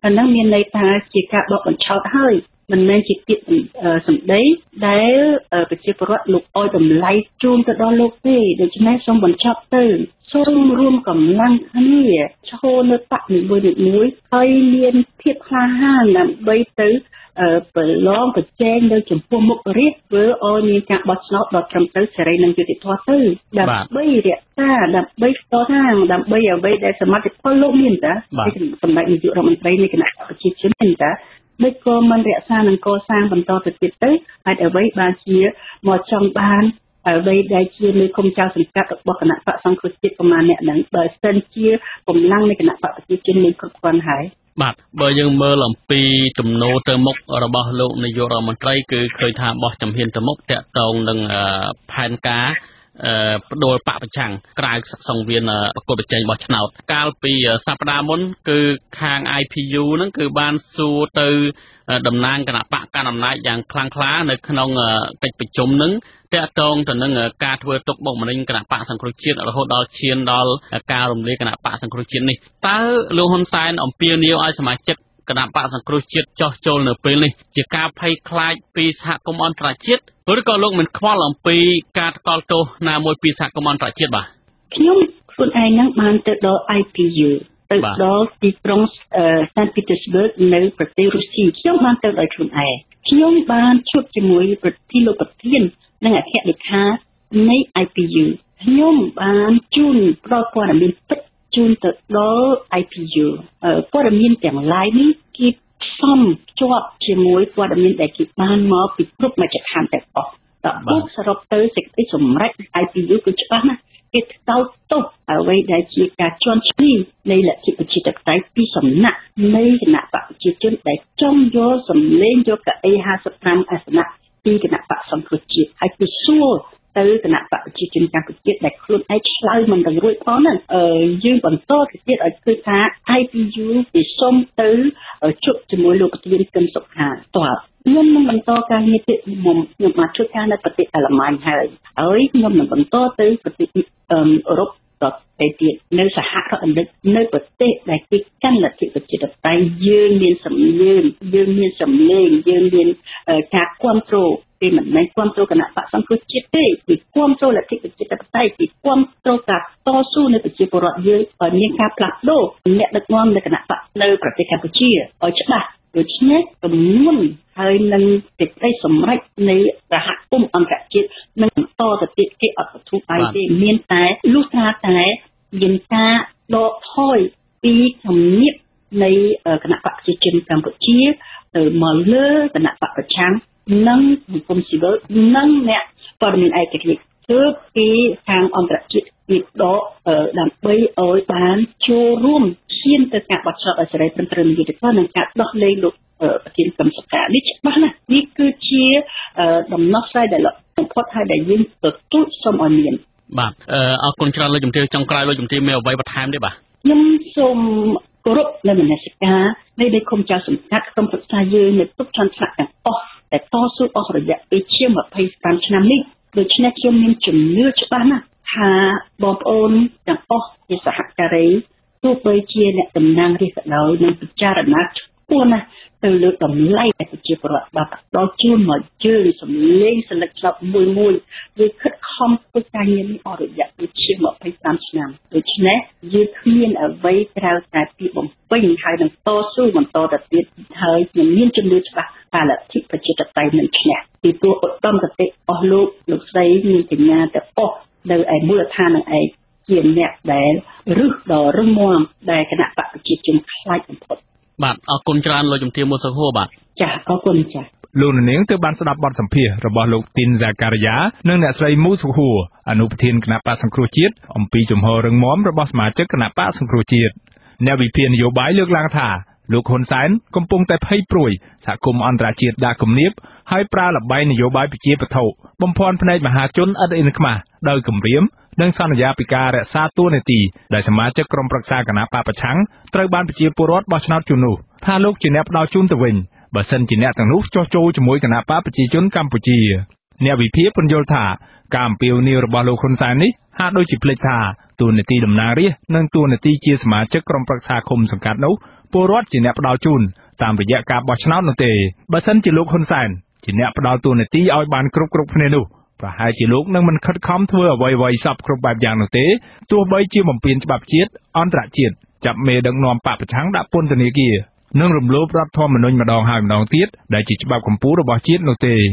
អាហ្នឹងមានន័យថាជាការបកបញ្ឆោតហើយមិនមែនជាពាក្យសម្ដីដែលប្រជាពលរដ្ឋលោកឲ្យតម្លៃជូនទៅដល់លោកទេដូច្នេះសូមបញ្ចប់ទៅសូមរួមកម្លាំងគ្នាចូលនៅបកនីមួយៗហើយមានភាពក្លាហានដើម្បីទៅប្រឡងប្រជែងនៅចំពោះមុខរាជធ្វើឲ្យមានការបោះឆ្នោតដ៏ត្រឹមត្រូវសេរីនិងយុត្តិធម៌ទៅដើម្បីរក្សាដើម្បីស្ទសាងដើម្បីអ្វីដែលសមាជិកពលលោកមានតាសម្ដេចនាយករដ្ឋមន្ត្រីនៃគណៈប្រជាជនមានតាដូចក៏មិនរក្សានិងកសាងបន្តទៅទៀតទៅហើយអ្វីបានជាមកចង់បានអ្វីដែលជាមេឃុំចៅសង្កាត់របស់គណៈបកសង្គ្រោះជាតិប្រមាណអ្នកហ្នឹងបើសិនជាកម្លាំងនៃគណៈបកប្រជាជនមានគ្រប់គ្រាន់ហើយបាទបើយើងមើលអំពីទំនោរទៅមុខរបស់លោកនាយករដ្ឋមន្ត្រីគឺឃើញថាបោះជំហានទៅមុខតាក់ទងនឹងផែនការបដូរបកប្រឆាំងក្រៅសង្វៀនប្រកួតប្រជែងបោះឆ្នោតកាលពីសប្តាហ៍មុនគឺខាង I P U ហ្នឹងគឺបានសួរទៅតំណាងគណៈបកកណ្ដាលអំណាចយ៉ាងខ្លាំងក្លានៅក្នុងកិច្ចប្រជុំហ្នឹងតាក់ទងទៅនឹងការធ្វើទុកបុកម្នេញគណៈបកសង្គ្រោះជាតិរហូតដល់ឈានដល់ការរំលាយគណៈបកសង្គ្រោះជាតិនេះតើលោកហ៊ុនសែនអំពាវនាវឲ្យសមាជិកគណៈបកសង្គ្រោះជាតិចោះចូលនៅពេលនេះជាការភ័យខ្លាចពីសហគមន៍អន្តរជាតិឬក៏លោកមិនខ្វល់អំពីការថ្កោលទោសណាមួយពីសហគមន៍អន្តរជាតិបាទខ្ញុំខ្លួនឯងហ្នឹងបានទៅដល់ I P U ទៅដល់ទីក្រុង Saint Petersburg នៅប្រទេសរុស្ស៊ីខ្ញុំបានទៅដោយខ្លួនឯងខ្ញុំបានជួបជាមួយប្រធានលោកប្រធាននិងអគ្គលេខានៃ I P U ខ្ញុំបានជូនផ្ដល់ព័ត៌មានពិតជូនទៅដល់ I P U ព័ត៌មានទាំងឡាយនេះគេផ្សំភ្ជាប់ជាមួយព័ត៌មានដែលគេបានមកពីគ្រប់មជ្ឈដ្ឋានទាំងអស់តើបូកសរុបទៅសេចក្តីសម្រេច I P U គឺច្បាស់ណាស់គេថ្កោលទោសអ្វីដែលជាការជន់ឈ្លីនៃលទ្ធិប្រជាធិបតេយ្យពីសំណាក់នៃគណៈបកប្រជាជនដែលចង់យកសម្លេងយកកៅអីห้าสิบห้าអាសនៈពីគណៈបកសង្គ្រោះជាតិហើយគឺសួរទៅគណៈបកប្រជាជនកម្ពុជាដែលខ្លួនឯងឆ្លើយមិនរួចផងហ្នឹងអឺយើងបន្តទៅទៀតឲ្យឃើញថា I P U គេសុំទៅជួបជាមួយលោកប្រធានគឹមសុខាតើខ្ញុំនឹងបន្តការងារទៀតខ្ញុំខ្ញុំមកជួយការនៅប្រទេសអាល្លឺម៉ង់ហើយហើយខ្ញុំនឹងបន្តទៅប្រទេសអឺអឺរ៉ុបតទៅទៀតនៅសហរដ្ឋអាមេរិកនៅប្រទេសដែលគេកាន់លទ្ធិប្រជាធិបតេយ្យយើងមានសម្លេងយើងមានសម្លេងយើងមានការគ្រប់គ្រងគេមិនមែនគ្រប់គ្រងគណៈបកសង្គ្រោះជាតិទេគេគ្រប់គ្រងលទ្ធិប្រជាធិបតេយ្យគេគ្រប់គ្រងការតស៊ូនៃប្រជាពលរដ្ឋយើងឲ្យមានការផ្លាស់ប្ដូរអ្នកដឹកនាំនៃគណៈបកនៅប្រទេសកម្ពុជាឲ្យច្បាស់ដូច្នេះទំនួលហើយនឹងសេចក្តីសម្រេចនៃសហគមន៍អន្តរជាតិនឹងបន្តទៅទៀតគេអត់បទុបាយទេមានតែលុះត្រាតែមានការដកថយពីជំនាញនៃគណៈបកប្រជាជនកម្ពុជាទៅមកលើគណៈបកប្រឆាំងនិងសង្គមស៊ីវិលនិងអ្នកព័ត៌មានឯករាជ្យគឺពីខាងអន្តរជាតិគេដកដើម្បីឲ្យបានចូលរួមឈានទៅការបោះឆ្នោតឲ្យសេរីត្រឹមត្រូវយុត្តិធម៌និងការដោះលែងលោកប្រធានគឹមសុខានេះច្បាស់ណាស់នេះគឺជាដំណោះស្រាយដែលល្អបំផុតហើយដែលយើងទទួលសូមឲ្យមានបាទអរគុណច្រើនលោកជំទាវចុងក្រោយលោកជំទាវមានអ្វីបន្ថែមទេបាទខ្ញុំសូមគោរពនៅមនសិការនៃមេឃុំចៅសង្កាត់ក្រុមប្រឹក្សាយើងនៅទុកចន្ទថ្នាក់ទាំងអស់តែតស៊ូអស់រយៈពេលជាម្ភៃប្រាំឆ្នាំនេះដូច្នេះខ្ញុំមានជំនឿច្បាស់ណាស់ថាបងប្អូនទាំងអស់ជាសហការីទោះបីជាអ្នកតំណាងរាស្ត្រក៏ដោយនឹងពិចារណាខ្ពស់ណាស់ទៅលើតម្លៃប្រជាពលរដ្ឋបាទដល់ជួនមកជើងសម្លេងសិលឹកឆ្លប់មួយមួយវាខិតខំធ្វើការងារនេះអស់រយៈពេលជាម្ភៃប្រាំឆ្នាំដូច្នេះយើងគ្មានអ្វីក្រៅតែពីបំពេញហើយនឹងតស៊ូបន្តទៅទៀតហើយខ្ញុំមានជំនឿច្បាស់ថាលទ្ធិប្រជាធិបតេយ្យនឹងឈ្នះពីព្រោះឧត្តមគតិអស់លោកលោកស្រីមានបញ្ញាទៅអស់នៅឯមូលដ្ឋាននឹងឯងជាអ្នកដែលរឹសដ៏រឹងមាំដែលគណៈបកប្រជាជនខ្លាចបំផុតបាទអរគុណច្រើនលោកជំទាវមុនសុខួរបាទចាអរគុណចាលោកនាងទើបបានស្ដាប់បទសម្ភាសន៍របស់លោកទីនហ្សាការីយ៉ានិងអ្នកស្រីមូសុខួរអនុប្រធានគណៈបកសង្គ្រោះជាតិអំពីជំហររឹងមាំរបស់សមាជិកគណៈបកសង្គ្រោះជាតិអ្នកវិភាគនយោបាយលើកឡើងថាលោកហ៊ុនសែនកំពុងតែភ័យព្រួយសហគមន៍អន្តរជាតិដាក់គំនាបហើយប្រើល្បែងនយោបាយប្រជាបទោបំភាន់ភ្នែកមហាជនឥតអ៊ីនខ្មាស់ដោយគម្រាមនិងសន្យាពីការរក្សាតួនាទីដែលសមាជិកក្រុមប្រឹក្សាគណៈបកប្រឆាំងត្រូវបានប្រជាពលរដ្ឋបោះឆ្នោតជូននោះថាលោកជាអ្នកផ្ដល់ជូនទៅវិញបើសិនជាអ្នកទាំងនោះចោះចូលជាមួយគណៈបកប្រជាជនកម្ពុជាអ្នកវិភាគពន្យល់ថាការអំពាវនាវរបស់លោកហ៊ុនសែននេះហាក់ដូចជាភ្លេចថាតួនាទីតំណាងរាស្ត្រនិងតួនាទីជាសមាជិកក្រុមប្រឹក្សាឃុំសង្កាត់នោះពលរដ្ឋជាអ្នកផ្ដល់ជូនតាមរយៈការបោះឆ្នោតនោះទេបើសិនជាលោកហ៊ុនសែនជាអ្នកផ្ដល់តួនាទីឲ្យបានគ្រប់គ្រប់គ្នានោះប្រហែលជាលោកនឹងមិនខិតខំធ្វើអ្វីៗសពគ្រប់បែបយ៉ាងនោះទេទោះបីជាបំពានច្បាប់ជាតិអន្តរជាតិចាប់មេដឹកនាំបកប្រឆាំងដាក់ពន្ធនាគារនិងរំលោភរដ្ឋធម្មនុញ្ញម្ដងហើយម្ដងទៀតដែលជាច្បាប់កម្ពុជារបស់ជាតិនោះទេ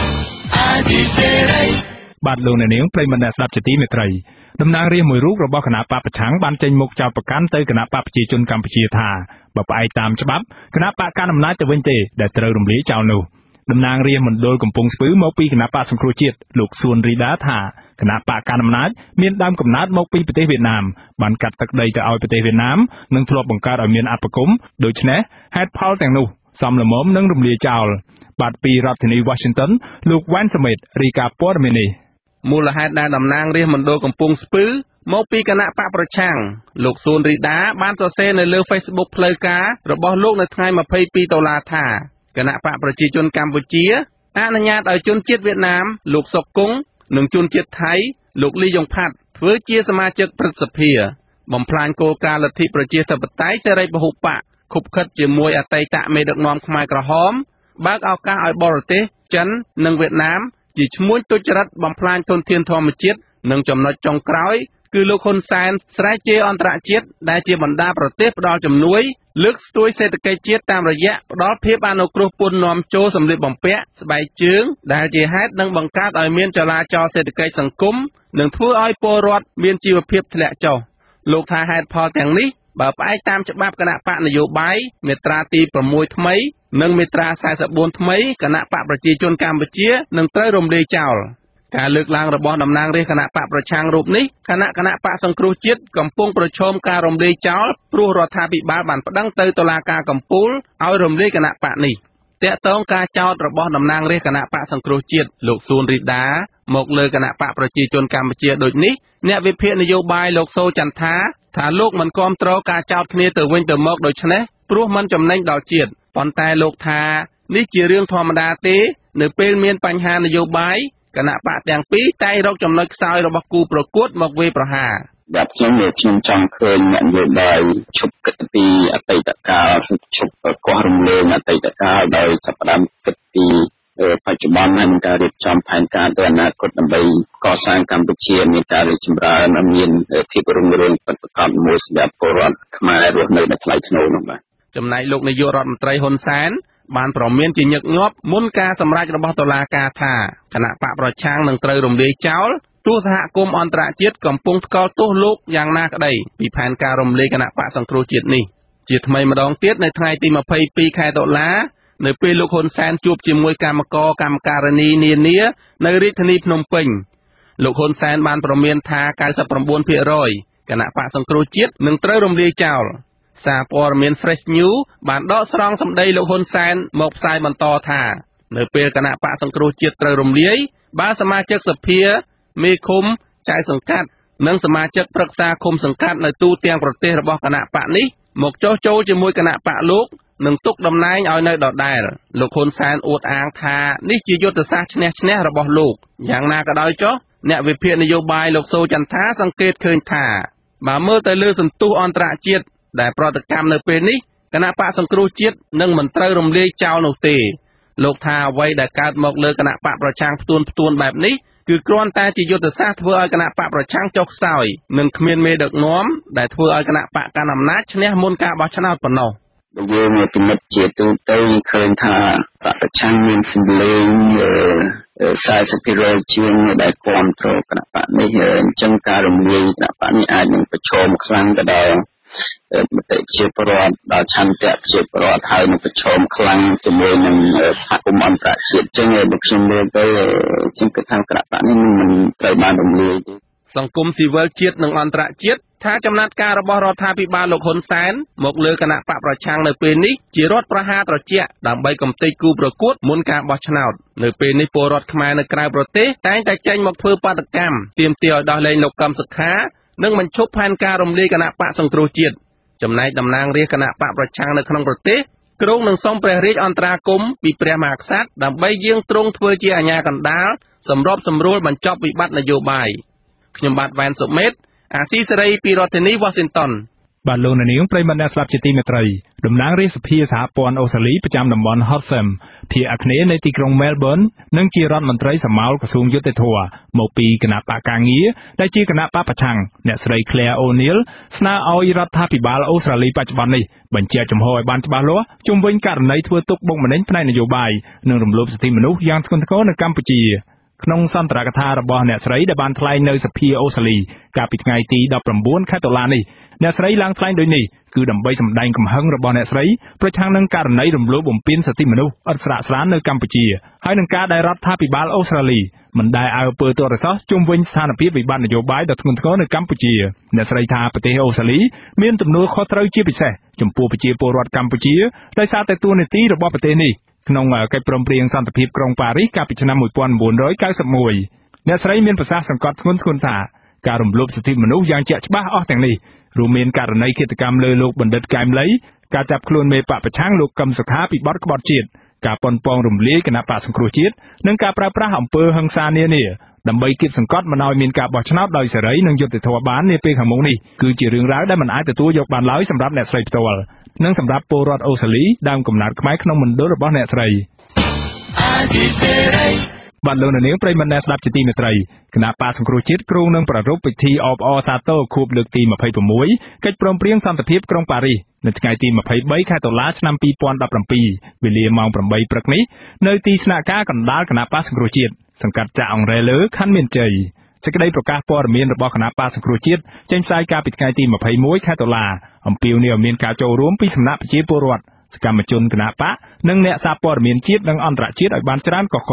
បាទលោកអ្នកនាងប្រិយមិត្តអ្នកស្ដាប់ជាទីមេត្រីតំណាងរាស្ត្រមួយរូបរបស់គណៈបកប្រឆាំងបានចេញមុខចោទប្រកាន់ទៅគណៈបកប្រជាជនកម្ពុជាថាបើផ្អែកតាមច្បាប់គណៈបកកណ្ដាលអំណាចទៅវិញទេដែលត្រូវរំលាយចោលនោះតំណាងរាស្ត្រមណ្ឌលកំពង់ស្ពឺមកពីគណៈបកសង្គ្រោះជាតិលោកសួនរីដាថាគណៈបកកណ្ដាលអំណាចមានដើមកំណើតមកពីប្រទេសវៀតណាមបានកាត់ទឹកដីទៅឲ្យប្រទេសវៀតណាមនិងធ្លាប់បង្កើតឲ្យមានអពគមដូច្នេះហេតុផលទាំងនោះសមល្មមនឹងរំលាយចោលបាទពីរដ្ឋធានី Washington លោកវ៉ាន់សមេតរាយការណ៍ព័ត៌មាននេះមូលហេតុដែលតំណាងរាស្ត្រមណ្ឌលកំពង់ស្ពឺមកពីគណៈបកប្រឆាំងលោកសួនរីដាបានសរសេរនៅលើ Facebook ផ្លូវការរបស់លោកនៅថ្ងៃម្ភៃពីរដុល្លារថាគណៈបកប្រជាជនកម្ពុជាអនុញ្ញាតឲ្យជនជាតិវៀតណាមលោកសុកគង់និងជនជាតិថៃលោកលីយ៉ុងផាត់ធ្វើជាសមាជិកព្រឹទ្ធសភាបំផ្លាញគោលការណ៍លទ្ធិប្រជាធិបតេយ្យសេរីពហុបកខុបខិតជាមួយអតីតមេដឹកនាំខ្មែរក្រហមបើកឱកាសឲ្យបរទេសចិននិងវៀតណាមជាឈ្មួញទុច្ចរិតបំផ្លាញធនធានធម្មជាតិនិងចំណុចចុងក្រោយគឺលោកហ៊ុនសែនស្រែកជេរអន្តរជាតិដែលជាបណ្ដាប្រទេសផ្ដល់ជំនួយលើកស្ទួយសេដ្ឋកិច្ចជាតិតាមរយៈផ្ដល់ភាពអនុគ្រោះពន្ធនាំចូលសម្លៀកបំពាក់ស្បែកជើងដែលជាហេតុនឹងបង្កើតឲ្យមានចលាចលសេដ្ឋកិច្ចសង្គមនិងធ្វើឲ្យពលរដ្ឋមានជីវភាពធ្លាក់ចុះលោកថាហេតុផលទាំងនេះបើផ្អែកតាមច្បាប់គណៈបកនយោបាយមាត្រាទីប្រាំមួយថ្មីនិងមាត្រាសែសិបបួនថ្មីគណៈបកប្រជាជនកម្ពុជានឹងត្រូវរំលាយចោលការលើកឡើងរបស់តំណាងរាស្ត្រគណៈបកប្រឆាំងរូបនេះគណៈគណៈបកសង្គ្រោះជាតិកំពុងប្រឈមការរំលាយចោលព្រោះរដ្ឋាភិបាលបានប្តឹងទៅតុលាការកំពូលឲ្យរំលាយគណៈបកនេះតាក់ទងការចោទរបស់តំណាងរាស្ត្រគណៈបកសង្គ្រោះជាតិលោកសួនរីដាមកលើគណៈបកប្រជាជនកម្ពុជាដូចនេះអ្នកវិភាគនយោបាយលោកសូចន្ទថាថាលោកមិនគាំទ្រការចោទគ្នាទៅវិញទៅមកដូច្នេះព្រោះមិនចំណេញដល់ជាតិប៉ុន្តែលោកថានេះជារឿងធម្មតាទេនៅពេលមានបញ្ហានយោបាយគណៈបកទាំងពីរតែងរកចំណុចខ្សោយរបស់គូប្រកួតមកវាយប្រហារបាទខ្ញុំខ្ញុំចង់ឃើញអ្នកនយោបាយឈប់គិតពីអតីតកាលឈប់កោះរំលើងអតីតកាលដោយចាប់ផ្ដើមគិតពីបច្ចុប្បន្នហើយនឹងការរៀបចំផែនការទៅអនាគតដើម្បីកសាងកម្ពុជាមានការរីកចម្រើនមានភាពរុងរឿងពិតប្រាកដមួយសម្រាប់ពលរដ្ឋខ្មែររស់នៅនៅថ្លៃថ្នូរនោះបាទចំណែកលោកនាយករដ្ឋមន្ត្រីហ៊ុនសែនបានប្រមានជាញឹកញាប់មុនការសម្រេចរបស់តុលាការថាគណៈបកប្រឆាំងនឹងត្រូវរំលាយចោលទោះសហគមន៍អន្តរជាតិកំពុងថ្កោលទោសលោកយ៉ាងណាក្តីពីផែនការរំលាយគណៈបកសង្គ្រោះជាតិនេះជាថ្មីម្ដងទៀតនៅថ្ងៃទីម្ភៃពីរខែតុលានៅពេលលោកហ៊ុនសែនជួបជាមួយគណៈកម្មការកម្មការិនីនានានៅរាជធានីភ្នំពេញលោកហ៊ុនសែនបានប្រមានថា កៅសិបប្រាំបួនភាគរយ គណៈបកសង្គ្រោះជាតិនឹងត្រូវរំលាយចោលសារព័ត៌មាន Fresh News បានដកស្រង់សម្ដីលោកហ៊ុនសែនមកផ្សាយបន្តថានៅពេលគណៈបកសង្គ្រោះជាតិត្រូវរំលាយបើសមាជិកសភាមេឃុំចៅសង្កាត់និងសមាជិកប្រឹក្សាឃុំសង្កាត់នៅទូទាំងប្រទេសរបស់គណៈបកនេះមកចុះចូលជាមួយគណៈបកលោកនឹងទុកតំណែងឲ្យនៅដដែលលោកហ៊ុនសែនអួតអាងថានេះជាយុទ្ធសាស្ត្រឈ្នះឈ្នះរបស់លោកយ៉ាងណាក៏ដោយចុះអ្នកវិភាគនយោបាយលោកសូចន្ទថាសង្កេតឃើញថាបើមើលទៅលើសន្ទុះអន្តរជាតិដែលប្រតិកម្មនៅពេលនេះគណៈបកសង្គ្រោះជាតិនឹងមិនត្រូវរំលាយចោលនោះទេលោកថាអ្វីដែលកើតមកលើគណៈបកប្រឆាំងផ្ទួនផ្ទួនបែបនេះគឺគ្រាន់តែជាយុទ្ធសាស្ត្រធ្វើឲ្យគណៈបកប្រឆាំងចុះខ្សោយនិងគ្មានមេដឹកនាំដែលធ្វើឲ្យគណៈបកកាន់អំណាចឈ្នះមុនការបោះឆ្នោតប៉ុណ្ណោះយើងពិនិត្យជាទូទៅឃើញថាបកប្រឆាំងមានសម្លេងសែសិបភាគរយជាងដែលគាំទ្រគណៈបកនេះអញ្ចឹងការរំលាយគណៈបកនេះអាចនឹងប្រឈមខ្លាំងទៅដល់មតិជាប្រវត្តិដល់ឆន្ទៈជាប្រវត្តិហើយនឹងប្រឈមខ្លាំងជាមួយនឹងសហគមន៍អន្តរជាតិអញ្ចឹងបើខ្ញុំមើលទៅជាងគិតថាគណៈបកនេះមិនត្រូវបានរំលាយទេសង្គមស៊ីវិលជាតិនិងអន្តរជាតិថាចំណាត់ការរបស់រដ្ឋាភិបាលលោកហ៊ុនសែនមកលើគណៈបកប្រឆាំងនៅពេលនេះជារដ្ឋប្រហារត្រជាក់ដើម្បីកំទេចគូប្រកួតមុនការបោះឆ្នោតនៅពេលនេះពលរដ្ឋខ្មែរនៅក្រៅប្រទេសតែងតែចេញមកធ្វើបាតកម្មទាមទារឲ្យដោះលែងលោកកឹមសុខានិងបញ្ឈប់ផែនការរំលាយគណៈបកសង្គ្រោះជាតិចំណែកតំណាងរាស្ត្រគណៈបកប្រឆាំងនៅក្នុងប្រទេសគ្រងនឹងសុំព្រះរាជអន្តរាគមន៍ពីព្រះមហាក្សត្រដើម្បីយាងទ្រង់ធ្វើជាអាជ្ញាកណ្ដាលសម្របសម្រួលបញ្ចប់វិបត្តិនយោបាយខ្ញុំបាទវ៉ែនសុមេតអាស៊ីសេរីពីរដ្ឋធានី Washington បាទលោកនាងប្រិយមិត្តអ្នកស្ដាប់ជាទីមេត្រីតំណាងរាជសភាសហព័ន្ធអូស្ត្រាលីប្រចាំតំបន់ Hotham ភាគអាគ្នេយ៍នៃទីក្រុង Melbourne និងជារដ្ឋមន្ត្រីសមោលក្រសួងយុតិធធម៌មកពីគណៈបកការងារដែលជាគណៈបកប្រឆាំងអ្នកស្រី Claire O'Neil ស្នើឲ្យរដ្ឋាភិបាលអូស្ត្រាលីបច្ចុប្បន្ននេះបញ្ជាក់ចំហឲ្យបានច្បាស់លាស់ជុំវិញករណីធ្វើទុកបុកម្នេញផ្នែកនយោបាយនិងរំលោភសិទ្ធិមនុស្សយ៉ាងធ្ងន់ធ្ងរនៅកម្ពុជាក្នុងសន្ទរកថារបស់អ្នកស្រីដែលបានថ្លែងនៅសភាអូស្ត្រាលីកាលពីថ្ងៃទីដប់ប្រាំបួនខែតុលានេះអ្នកស្រីឡើងថ្លែងដូចនេះគឺដើម្បីសម្ដែងកំហឹងរបស់អ្នកស្រីប្រឆាំងនឹងករណីរំលោភបំពានសិទ្ធិមនុស្សឥតស្រាកស្រាននៅកម្ពុជាហើយនឹងការដែលរដ្ឋាភិបាលអូស្ត្រាលីមិនដែលឲ្យអំពើទរសាសន៍ជុំវិញស្ថានភាពវិបត្តិនយោបាយដ៏ធ្ងន់ធ្ងរនៅកម្ពុជាអ្នកស្រីថាប្រទេសអូស្ត្រាលីមានទំនួលខុសត្រូវជាពិសេសចំពោះប្រជាពលរដ្ឋកម្ពុជាដោយសារតែតួនាទីរបស់ប្រទេសនេះក្នុងកិច្ចព្រមព្រៀងសន្តិភាពក្រុងប៉ារីសកាលពីឆ្នាំmột nghìn chín trăm chín mươi mốtអ្នកស្រីមានប្រសាសន៍សង្កត់ធ្ងន់ធ្ងរថាការរំលោភសិទ្ធិមនុស្សយ៉ាងជាក់ច្បាស់អស់ទាំងនេះរួមមានករណីឃាតកម្មលើលោកបណ្ឌិតកែមលីការចាប់ខ្លួនមេបកប្រឆាំងលោកកឹមសុខាពីបទក្បត់ជាតិការប៉ុនប៉ងរំលាយគណៈបកសង្គ្រោះជាតិនិងការប្រើប្រាស់អំពើហិង្សានានាដើម្បីគៀបសង្កត់មិនឲ្យមានការបោះឆ្នោតដោយសេរីនិងយុត្តិធម៌បាននាពេលខាងមុខនេះគឺជារឿងរ៉ាវដែលមិនអាចទទួលយកបានឡើយសម្រាប់អ្នកស្រីផ្ទាល់និងសម្រាប់ពលរដ្ឋអូស្ត្រាលីដើមកំណើតខ្មែរក្នុងមណ្ឌលរបស់អ្នកស្រីបាទលោកនាងប្រិយមិត្តអ្នកស្ដាប់ជាទីមេត្រីគណៈបកសង្គ្រោះជាតិគ្រោងនឹងប្រារព្ធពិធីអបអរសាទរខួបលើកទីยี่สิบหกកិច្ចព្រមព្រៀងសន្តិភាពក្រុងប៉ារីសនៅថ្ងៃទីยี่สิบสามខែតុលាឆ្នាំยี่สิบสิบเจ็ดវេលាម៉ោងeightព្រឹកនេះនៅទីស្នាក់ការកណ្ដាលគណៈបកសង្គ្រោះជាតិសង្កាត់ចាក់អង្រែលើខណ្ឌមានជ័យសេចក្តីប្រកាសព័ត៌មានរបស់គណៈបកសង្គ្រោះជាតិចេញផ្សាយកាលពីថ្ងៃទីยี่สิบเอ็ดខែតុលាអំពាវនាវឲ្យមានការចូលរួមពីសំណាក់ប្រជាពលរដ្ឋសកម្មជនគណៈបកនិងអ្នកសារព័ត៌មានជាតិនិងអន្តរជាតិឲ្យបានច្រើនកកក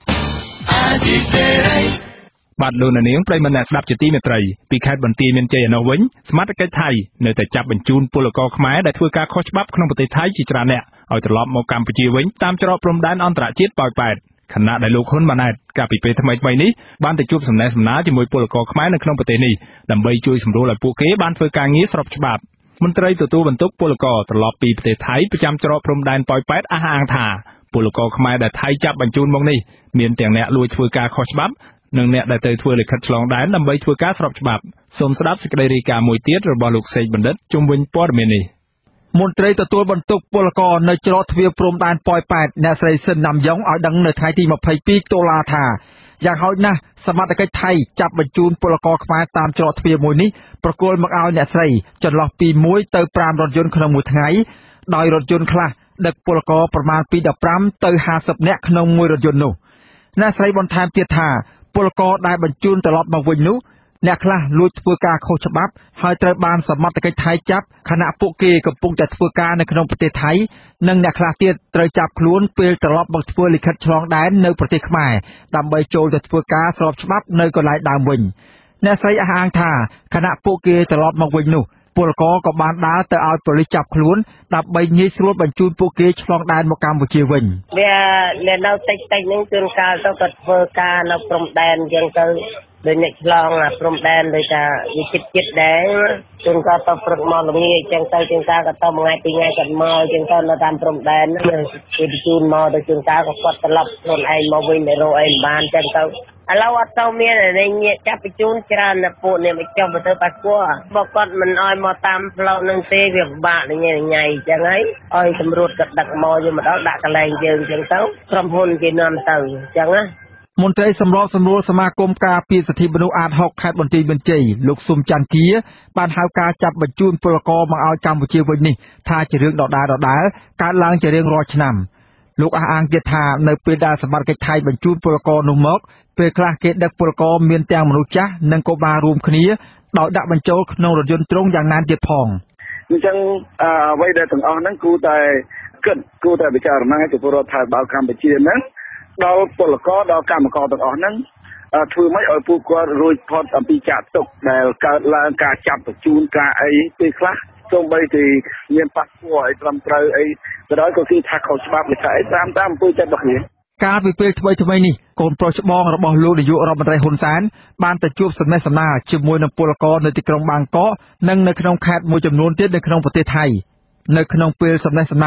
បាទលោកនាងប្រិយមិត្តអ្នកស្ដាប់ជាទីមេត្រីពីខេត្តបន្ទាយមានជ័យឯនោះវិញសមត្ថកិច្ចថៃនៅតែចាប់បញ្ជូនពលករខ្មែរដែលធ្វើការខុសច្បាប់ក្នុងប្រទេសថៃជាច្រើនអ្នកឲ្យត្រឡប់មកកម្ពុជាវិញតាមច្រកព្រំដែនអន្តរជាតិប៉ោយប៉ែតខណៈដែលលោកហ៊ុនម៉ាណែតកាលពីពេលថ្មីៗនេះបានទៅជួបសំណេះសំណាលជាមួយពលករខ្មែរនៅក្នុងប្រទេសនេះដើម្បីជួយសម្រួលឲ្យពួកគេបានធ្វើការងារស្របច្បាប់មន្ត្រីទទួលបន្ទុកពលករត្រឡប់ពីប្រទេសថៃប្រចាំច្រកព្រំដែនប៉ោយប៉ែតអះអាងថាពលករខ្មែរដែលថៃចាប់បញ្ជូនមកនេះមានទាំងអ្នកលួចធ្វើការខុសច្បាប់និងអ្នកដែលទៅធ្វើលិខិតឆ្លងដែនដើម្បីធ្វើការស្របច្បាប់សូមស្ដាប់សេចក្តីរាយការណ៍មួយទៀតរបស់លោកសេកបណ្ឌិតជុំវិញព័ត៌មាននេះមន្ត្រីទទួលបន្ទុកពលករនៅច្រកទ្វារព្រំដែនប៉ោយប៉ែតអ្នកស្រីស៊ិនណាំយ៉ុងឲ្យដឹងនៅថ្ងៃទីยี่สิบสองតុលាថាយ៉ាងហោចណាស់សមត្ថកិច្ចថៃចាប់បញ្ជូនពលករខ្មែរតាមច្រកទ្វារមួយនេះប្រគល់មកឲ្យអ្នកស្រីចន្លោះពីមួយទៅfiveរថយន្តក្នុងមួយថ្ងៃដោយរថយន្តខ្លះដឹកពលករប្រមាណពីfifteenទៅfiftyនាក់ក្នុងមួយរថយន្តនោះអ្នកស្រីបន្ថែមទៀតថាពលករដែលបញ្ជូនត្រឡប់មកវិញនោះអ្នកខ្លះលួចធ្វើការខុសច្បាប់ហើយត្រូវបានសមត្ថកិច្ចថៃចាប់ខណៈពួកគេកំពុងតែធ្វើការនៅក្នុងប្រទេសថៃនិងអ្នកខ្លះទៀតត្រូវចាប់ខ្លួនពេលត្រឡប់មកធ្វើលិខិតឆ្លងដែននៅប្រទេសខ្មែរដើម្បីចូលទៅធ្វើការស្របច្បាប់នៅកន្លែងដើមវិញអ្នកស្រីអះអាងថាខណៈពួកគេត្រឡប់មកវិញនោះពលករក៏បានដើរទៅឲ្យប៉ូលីសចាប់ខ្លួនដើម្បីងាយស្រួលបញ្ជូនពួកគេឆ្លងដែនមកកម្ពុជាវិញវានៅតិចតិចហ្នឹងជួនកាលទៅក៏ធ្វើការនៅព្រំដែនអញ្ចឹងទៅដោយអ្នកឆ្លងព្រំដែនដោយថាវាជិតជិតដែរជួនកាលទៅព្រឹកមកល្ងាចអញ្ចឹងទៅជួនកាលក៏ទៅមួយថ្ងៃពីរថ្ងៃក៏មកអញ្ចឹងទៅនៅតាមព្រំដែនហ្នឹងគេបញ្ជូនមកទៅជួនកាលក៏គាត់ត្រឡប់ខ្លួនឯងមកវិញនៅរកឯងបានអញ្ចឹងទៅឥឡូវអត់ទៅមានរែងញាក់ចាប់បញ្ជូនច្រើនណាស់ពួកនេះមិនចង់ទៅប៉ះគួរបើគាត់មិនអោយមកតាមផ្លូវនឹងទេវាពិបាកញ៉ៃញ៉ៃអញ្ចឹងហើយអោយសម្រួតក៏ដឹកមកយកមកដល់ដាក់កន្លែងយើងអញ្ចឹងទៅក្រុមហ៊ុនគេនាំទៅអញ្ចឹងណាមន្ត្រីសម្របសម្រួលសមាគមការពារសិទ្ធិមនុស្សអាតsixខេត្តបន្ទាយមានជ័យលោកស៊ុំច័ន្ទគាបានហៅការចាប់បញ្ជូនពលករមកឲ្យកម្ពុជាវិញនេះថាជារឿងដដែលដដែលកើតឡើងជារៀងរាល់ឆ្នាំលោកអះអាងទៀតថានៅពេលដែលសមត្ថកិច្ចថៃបញ្ជូនពលករនោះមកពេលខ្លះគេដឹកពលករមានទាំងមនុស្សចាស់និងកុមាររួមគ្នាដោយដាក់បញ្ចូលក្នុងរថយន្តទ្រុងយ៉ាងណានទៀតផងអញ្ចឹងអ្វីដែលទាំងអស់ហ្នឹងគួរតែគិតគួរតែពិចារណាចំពោះរដ្ឋាភិបាលកម្ពុជាហ្នឹងដល់ពលករដល់កម្មករទាំងអស់ហ្នឹងធ្វើម៉េចឲ្យពួកគាត់រួចផុតអំពីចាក់ទុកដែលកើតឡើងការចាប់បញ្ជូនការអីពេលខ្លះសូម្បីតែមានប៉ាសពតអីត្រឹមត្រូវអីក៏ដោយក៏គេថាខុសច្បាប់មិនថាអីតាមតាមអំពើចិត្តរបស់គ្នាកាលពីពេលថ្មីថ្មីនេះកូនប្រុសច្បងរបស់លោកនាយករដ្ឋមន្ត្រីហ៊ុនសែនបានទៅជួបសំណេះសំណាលជាមួយនឹងពលករនៅទីក្រុងបាងកកនិងនៅក្នុងខេត្តមួយចំនួនទៀតនៅក្នុងប្រទេសថៃនៅក្នុងពេលសំណេះសំណាលនោះ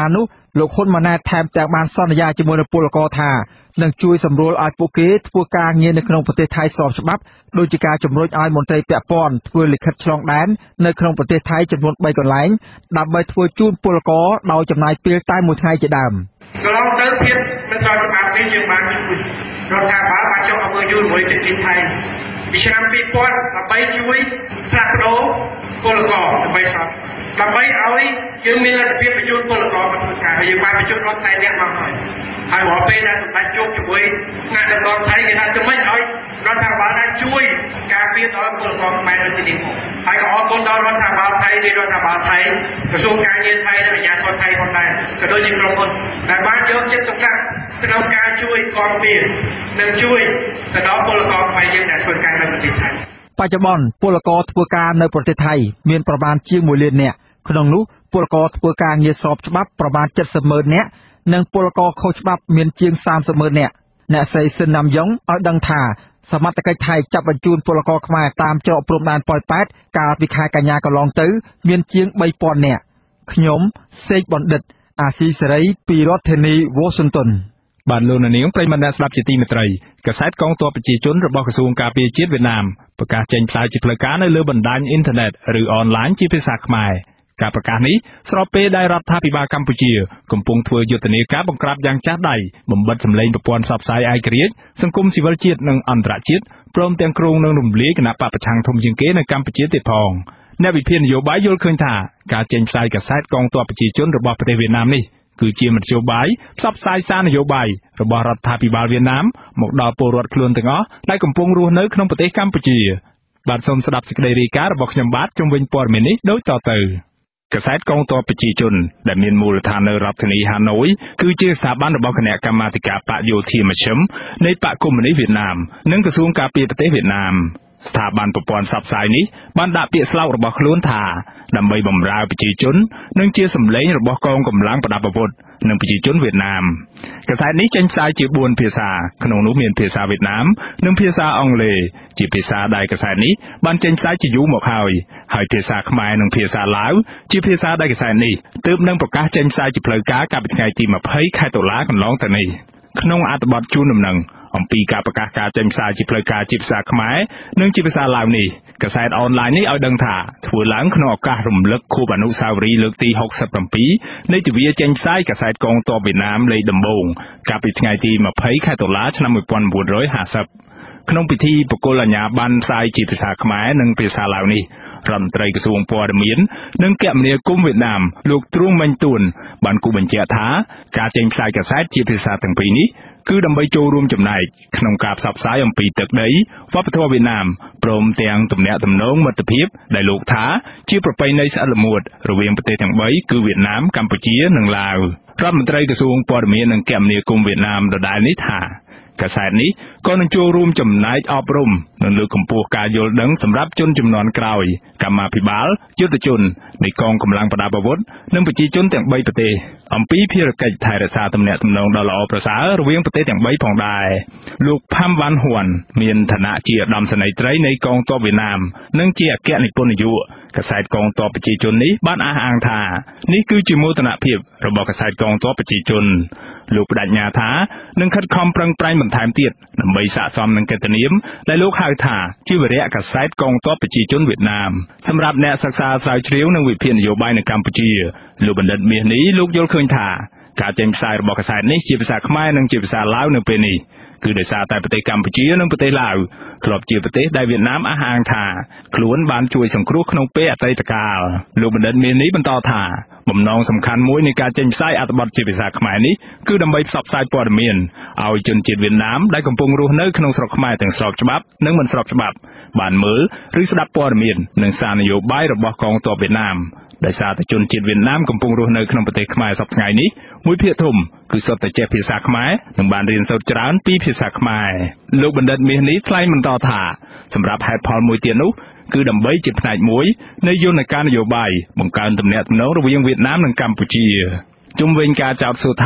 លោកហ៊ុនម៉ាណែតថែមទាំងបានសន្យាជាមួយនឹងពលករថានឹងជួយសម្រួលឲ្យពួកគេធ្វើការងារនៅក្នុងប្រទេសថៃស្របច្បាប់ដូចជាការជំរុញឲ្យមន្ត្រីពាក់ព័ន្ធធ្វើលិខិតឆ្លងដែននៅក្នុងប្រទេសថៃចំនួនបីកន្លែងដើម្បីធ្វើជូនពលករដោយចំណាយពេលតែមួយថ្ងៃជាដើមកន្លងទៅភាពមិនស្របច្បាប់នេះយើងបានជួយរដ្ឋាភិបាលបានចុះអមយូរមួយទីថៃពីឆ្នាំពីរពាន់ដើម្បីជួយផ្លាស់ប្ដូរពលករដើម្បីស្របដើម្បីឲ្យយើងមានលទ្ធភាពបញ្ជូនពលករមកធ្វើការយើងបានបញ្ជូនរដ្ឋថៃអ្នកមកហើយហើយរាល់ពេលដែលសម្ដេចជួបជាមួយថ្នាក់ដឹកនាំថៃគេថាជំរុញឲ្យរដ្ឋាភិបាលបានជួយការពារដល់ពលករខ្មែរនៅទីនេះហើយក៏អរគុណដល់រដ្ឋាភិបាលថៃនៃរដ្ឋាភិបាលថៃក្រសួងការងារថៃនិងអាជ្ញាធរថៃផងដែរក៏ដូចជាក្រុមហ៊ុនដែលបានយកចិត្តទុកដាក់ក្នុងការជួយគាំពារនិងជួយទៅដល់ពលករខ្មែរយើងដែលធ្វើការនៅប្រទេសថៃបច្ចុប្បន្នពលករធ្វើការនៅប្រទេសថៃមានប្រមាណជាងមួយលាននាក់ក្នុងនោះពលករធ្វើការងារស្របច្បាប់ប្រមាណเจ็ดสิบម៉ឺននាក់និងពលករខុសច្បាប់មានជាងសាមសិបម៉ឺននាក់អ្នកស្រីស៊ិនណាំយ៉ុងឲ្យដឹងថាសមត្ថកិច្ចថៃចាប់បញ្ជូនពលករខ្មែរតាមច្រកព្រំដែនប៉ោយប៉ែតកាលពីខែកញ្ញាកន្លងទៅមានជាងបីពាន់នាក់ខ្ញុំសេកបណ្ឌិតអាស៊ីសេរីពីរដ្ឋធានី Washington បានលោកនាងប្រិយមិត្តអ្នកស្ដាប់ជាទីមេត្រីកាសែតកងទ័ពប្រជាជនរបស់ក្រសួងការពារជាតិវៀតណាមប្រកាសចេញផ្សាយជាផ្លូវការនៅលើបណ្ដាញអ៊ីនធឺណិតឬអនឡាញជាភាសាខ្មែរការប្រកាសនេះស្របពេលដែលរដ្ឋាភិបាលកម្ពុជាកំពុងធ្វើយុទ្ធនាការបង្ក្រាបយ៉ាងចាស់ដៃបំបិទសម្លេងប្រព័ន្ធផ្សព្វផ្សាយឯករាជ្យសង្គមស៊ីវិលជាតិនិងអន្តរជាតិព្រមទាំងគ្រោងនឹងរំលាយគណៈបកប្រឆាំងធំជាងគេនៅកម្ពុជាទៀតផងអ្នកវិភាគនយោបាយយល់ឃើញថាការចេញផ្សាយកាសែតកងទ័ពប្រជាជនរបស់ប្រទេសវៀតណាមនេះគឺជាមធ្យោបាយផ្សព្វផ្សាយសារនយោបាយរបស់រដ្ឋាភិបាលវៀតណាមមកដល់ពលរដ្ឋខ្លួនទាំងអស់ដែលកំពុងរស់នៅក្នុងប្រទេសកម្ពុជាបាទសូមស្ដាប់សេចក្តីរាយការណ៍របស់ខ្ញុំបាទជុំវិញព័ត៌មាននេះដូចតទៅកាសែតកងទ័ពប្រជាជនដែលមានមូលដ្ឋាននៅរដ្ឋធានីហាណូយគឺជាស្ថាប័នរបស់គណៈកម្មាធិការបកយោធាមជ្ឈិមនៃបកកុម្មុយនីសវៀតណាមនិងក្រសួងការពារប្រទេសវៀតណាមស្ថាប័នប្រព័ន្ធផ្សព្វផ្សាយនេះបានដាក់ពាក្យស្លោករបស់ខ្លួនថាដើម្បីបម្រើប្រជាជននិងជាសម្លេងរបស់កងកម្លាំងប្រដាប់អាវុធនិងប្រជាជនវៀតណាមកាសែតនេះចេញផ្សាយជាបួនភាសាក្នុងនោះមានភាសាវៀតណាមនិងភាសាអង់គ្លេសជាភាសាដែលកាសែតនេះបានចេញផ្សាយជាយូរមកហើយហើយភាសាខ្មែរនិងភាសាឡាវជាភាសាដែលកាសែតនេះទើបនឹងប្រកាសចេញផ្សាយជាផ្លូវការកាលពីថ្ងៃទីម្ភៃខែតុលាកន្លងទៅនេះក្នុងអត្ថបទជូនដំណឹងអំពីការប្រកាសការចេញផ្សាយជាផ្លូវការជាភាសាខ្មែរនិងជាភាសាឡាវនេះកាសែតអនឡាញនេះឲ្យដឹងថាធ្វើឡើងក្នុងឱកាសរំលឹកខួបអនុស្សាវរីយ៍លើកទីហុកសិបเจ็ดនៃទិវាចេញផ្សាយកាសែតកងទ័ពវៀតណាមលេខដំបូងកាលពីថ្ងៃទីម្ភៃខែតុលាឆ្នាំnineteen fiftyក្នុងពិធីប្រគល់អាជ្ញាប័ណ្ណផ្សាយជាភាសាខ្មែរនិងភាសាឡាវនេះរដ្ឋមន្ត្រីក្រសួងព័ត៌មាននិងគមនាគមន៍វៀតណាមលោកទ្រួងម៉ាញ់ទួនបានគូបញ្ជាក់ថាការចេញផ្សាយកាសែតជាភាសាទាំងពីរនេះគឺដើម្បីចូលរួមចំណែកក្នុងការផ្សព្វផ្សាយអំពីទឹកដីវប្បធម៌វៀតណាមព្រមទាំងទំនាក់ទំនងមិត្តភាពដែលលោកថាជាប្រពៃណីស្អិតល្មួតរវាងប្រទេសទាំងបីគឺវៀតណាមកម្ពុជានិងឡាវរដ្ឋមន្ត្រីក្រសួងព័ត៌មាននិងគមនាគមន៍វៀតណាមដដែលនេះថាកាសែតនេះក៏នឹងចូលរួមចំណែកអប់រំនិងលើកកម្ពស់ការយល់ដឹងសម្រាប់ជនជំនាន់ក្រោយកម្មាភិបាលយុទ្ធជននៃកងកម្លាំងប្រដាប់អាវុធនិងប្រជាជនទាំងបីប្រទេសអំពីភារកិច្ចថែរក្សាទំនាក់ទំនងដ៏ល្អប្រសើររវាងប្រទេសទាំងបីផងដែរលោកផាំវ៉ាន់ហ៊ួនមានឋានៈជាឧត្តមសេនីយ៍ត្រីនៃកងទ័ពវៀតណាមនិងជាអគ្គនិពន្ធនាយកកាសែតកងទ័ពប្រជាជននេះបានអះអាងថានេះគឺជាមោទនភាពរបស់កាសែតកងទ័ពប្រជាជនលោកបដិញ្ញាថានឹងខិតខំប្រឹងប្រែងបន្ថែមទៀតដើម្បីស័ក្តិសមនឹងកិត្តិនាមដែលលោកហៅថាជាវីរៈកាសែតកងទ័ពប្រជាជនវៀតណាមសម្រាប់អ្នកសិក្សាស្រាវជ្រាវនិងវិភាគនយោបាយនៅកម្ពុជាលោកបណ្ឌិតមាសនេះលោកយល់ឃើញថាការចេញផ្សាយរបស់កាសែតនេះជាភាសាខ្មែរនិងជាភាសាឡាវនៅពេលនេះគឺដោយសារតែប្រទេសកម្ពុជានិងប្រទេសឡាវធ្លាប់ជាប្រទេសដែលវៀតណាមអះអាងថាខ្លួនបានជួយសង្គ្រោះក្នុងពេលអតីតកាលលោកបណ្ឌិតមាសនេះបន្តថាបំណងសំខាន់មួយនៃការចេញផ្សាយអត្ថបទជាភាសាខ្មែរនេះគឺដើម្បីផ្សព្វផ្សាយព័ត៌មានឲ្យជនជាតិវៀតណាមដែលកំពុងរស់នៅក្នុងស្រុកខ្មែរទាំងស្របច្បាប់និងមិនស្របច្បាប់បានមើលឬស្ដាប់ព័ត៌មាននិងសារនយោបាយរបស់កងទ័ពវៀតណាមដោយសារតែជនជាតិវៀតណាមកំពុងរស់នៅក្នុងប្រទេសខ្មែរសប្តាហ៍ថ្ងៃនេះមួយភាគធំគឺសុទ្ធតែចេះភាសាខ្មែរនិងបានរៀនសូត្រច្រើនពីភាសាខ្មែរលោកបណ្ឌិតមាសនេះថ្លែងបន្តថាសម្រាប់ហេតុផលមួយទៀតនោះគឺដើម្បីជាផ្នែកមួយនៃយន្តការនយោបាយបង្កើនទំនាក់ទំនងរវាងវៀតណាមនិងកម្ពុជាជុំវិញការចោទសួរថា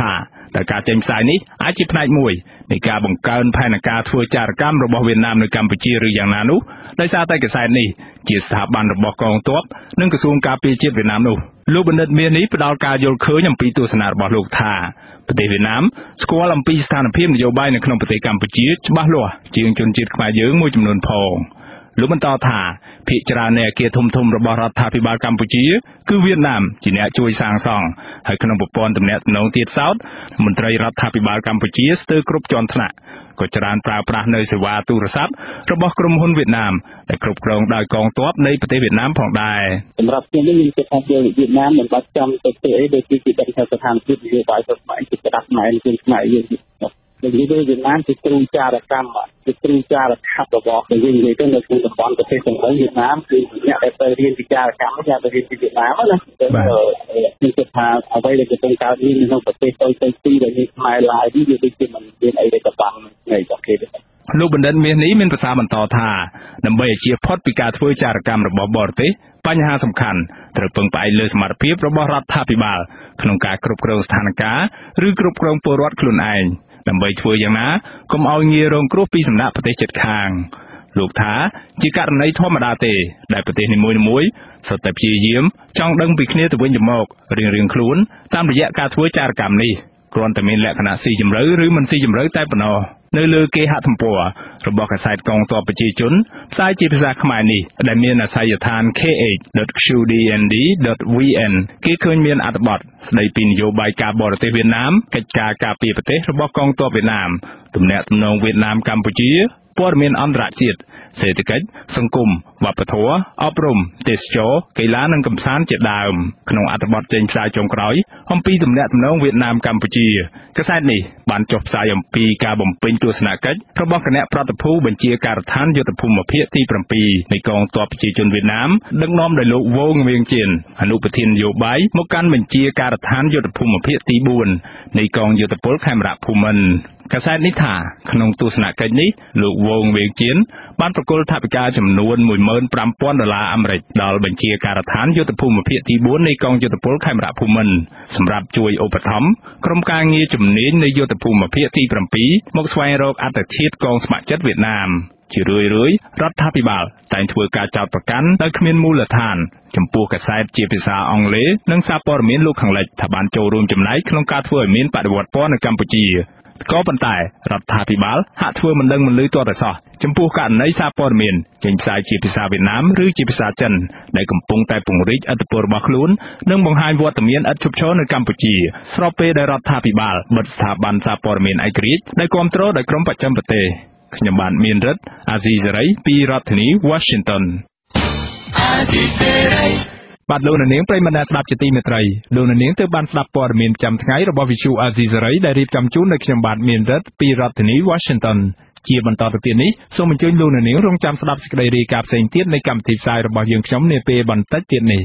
តែការចេញផ្សាយនេះអាចជាផ្នែកមួយនៃការបង្កើនផែនការធ្វើចារកម្មរបស់វៀតណាមនៅកម្ពុជាឬយ៉ាងណានោះដោយសារតែកាសែតនេះជាស្ថាប័នរបស់កងទ័ពនិងក្រសួងការពារជាតិវៀតណាមនោះលោកបណ្ឌិតមាសនេះផ្ដល់ការយល់ឃើញអំពីទស្សនៈរបស់លោកថាប្រទេសវៀតណាមស្គាល់អំពីស្ថានភាពនយោបាយនៅក្នុងប្រទេសកម្ពុជាច្បាស់លាស់ជាងជនជាតិខ្មែរយើងមួយចំនួនផងលោកបន្តថាភាគច្រើននៃអគារធំធំរបស់រដ្ឋាភិបាលកម្ពុជាគឺវៀតណាមជាអ្នកជួយសាងសង់ហើយក្នុងប្រព័ន្ធទំនាក់ទំនងទៀតសោតមន្ត្រីរដ្ឋាភិបាលកម្ពុជាស្ទើរគ្រប់ជាន់ថ្នាក់ក៏ច្រើនប្រើប្រាស់នៅសេវាទូរស័ព្ទរបស់ក្រុមហ៊ុនវៀតណាមដែលគ្រប់គ្រងដោយកងទ័ពនៃប្រទេសវៀតណាមផងដែរសម្រាប់ខ្ញុំនេះខ្ញុំគិតថាយើងវៀតណាមមិនបាច់ចាំទៅធ្វើអីដូចជាដឹងថាស្ថានភាពនយោបាយរបស់ខ្មែរគឺស្ដាប់ខ្មែរជាខ្មែរយើងនិយាយទៅវៀតណាមគឺគ្រូចារកម្មគឺគ្រូចារខັບរបស់យើងនិយាយទៅនៅក្នុងតំបន់ប្រទេសទាំងមូលវៀតណាមគឺអ្នកដែលទៅរៀនវិចារកម្មអ្នកទៅរៀនពីវៀតណាមណាខ្ញុំគិតថាអ្វីដែលកំពុងកើតមាននៅក្នុងប្រទេសទៅទៅទីដែលមានខ្មែរឡាយនេះវាដូចជាមិនមានអីដែលកំបាំងនៃប្រទេសលោកបណ្ឌិតមាសនេះមានប្រសាសន៍បន្តថាដើម្បីឲ្យជៀសផុតពីការធ្វើចារកម្មរបស់បរទេសបញ្ហាសំខាន់ត្រូវពឹងផ្អែកលើសមត្ថភាពរបស់រដ្ឋាភិបាលក្នុងការគ្រប់គ្រងស្ថានភាពឬគ្រប់គ្រងពលរដ្ឋខ្លួនឯងដើម្បីធ្វើយ៉ាងណាកុំឲ្យងាយរងគ្រោះពីសំណាក់ប្រទេសជិតខាងលោកថាជាករណីធម្មតាទេដែលប្រទេសនីមួយៗសុទ្ធតែព្យាយាមចង់ដឹងពីគ្នាទៅវិញទៅមករៀងៗខ្លួនតាមរយៈការធ្វើចារកម្មនេះគ្រាន់តែមានលក្ខណៈស៊ីជម្រៅឬមិនស៊ីជម្រៅតែប៉ុណ្ណោះនៅលើគេហទំព័ររបស់កាសែតកងទ័ពប្រជាជនផ្សាយជាភាសាខ្មែរនេះដែលមានអាសយដ្ឋាន k h dot q d n d dot v n គេឃើញមានអត្ថបទស្ដីពីនយោបាយការបរទេសវៀតណាមកិច្ចការការពារប្រទេសរបស់កងទ័ពវៀតណាមទំនាក់ទំនងវៀតណាមកម្ពុជាព័ត៌មានអន្តរជាតិសេដ្ឋកិច្ចសង្គមវប្បធម៌អប់រំទេសចរកីឡានិងកម្សាន្តជាដើមក្នុងអត្ថបទចេញផ្សាយចុងក្រោយអំពីទំនាក់ទំនងវៀតណាមកម្ពុជាកាសែតនេះបានចុះផ្សាយអំពីការបំពេញទស្សនកិច្ចរបស់គណៈប្រតិភូបញ្ជាការដ្ឋានយុទ្ធភូមិភាគទី7នៃកងទ័ពប្រជាជនវៀតណាមដឹកនាំដោយលោកវងវៀងជៀនអនុប្រធាននយោបាយមកកាន់បញ្ជាការដ្ឋានយុទ្ធភូមិភាគទី4នៃកងយោធពលខេមរៈភូមិន្ទកាសែតនេះថាក្នុងទស្សនកិច្ចនេះលោកវងវៀងជៀនបានប្រគល់ថវិកាចំនួនមួយម៉ឺនប្រាំពាន់ដុល្លារអាមេរិកដល់បញ្ជាការដ្ឋានយុទ្ធភូមិភាគទី4នៃកងយោធពលខេមរៈភូមិន្ទសម្រាប់ជួយឧបត្ថម្ភក្រុមការងារជំនាញនៃយុទ្ធភូមិភាគទី7មកស្វែងរកអត្តឃាតកងស្ម័គ្រចិត្តវៀតណាមជារឿយៗរដ្ឋាភិបាលតែងធ្វើការចោទប្រកាន់ដោយគ្មានមូលដ្ឋានចំពោះកាសែតជាភាសាអង់គ្លេសនិងសារព័ត៌មានលោកខាងលិចថាបានចូលរួមចំណែកក្នុងការធ្វើឲ្យមានបដិវត្តពណ៌នៅកម្ពុជាក៏ប៉ុន្តែរដ្ឋាភិបាលហាក់ធ្វើមិនដឹងមិនឮទាល់តែសោះចំពោះករណីសារព័ត៌មានចេញផ្សាយជាភាសាវៀតណាមឬជាភាសាចិនដែលកំពុងតែពង្រីកឥទ្ធិពលរបស់ខ្លួននិងបង្ហាញវត្តមានឥតឈប់ឈរនៅកម្ពុជាស្របពេលដែលរដ្ឋាភិបាលបិទស្ថាប័នសារព័ត៌មានឯករាជ្យដែលគ្រប់គ្រងដោយក្រមបច្ចឹមប្រទេសខ្ញុំបាទមានរិទ្ធអាស៊ីសេរីពីរដ្ឋធានី Washington អាស៊ីសេរីបាទលោកនាងប្រិយមិត្តអ្នកស្ដាប់ជាទីមេត្រីលោកនាងទើបបានស្ដាប់ព័ត៌មានចាំថ្ងៃរបស់ Visu Azisery ដែលរៀបចំជូនដោយខ្ញុំបាទមានរិទ្ធពីរដ្ឋធានី Washington ជាបន្តទៅទៀតនេះសូមអញ្ជើញលោកនាងរងចាំស្ដាប់សេចក្តីរាយការណ៍ផ្សេងទៀតនៃកម្មវិធីផ្សាយរបស់យើងខ្ញុំនាពេលបន្តិចទៀតនេះ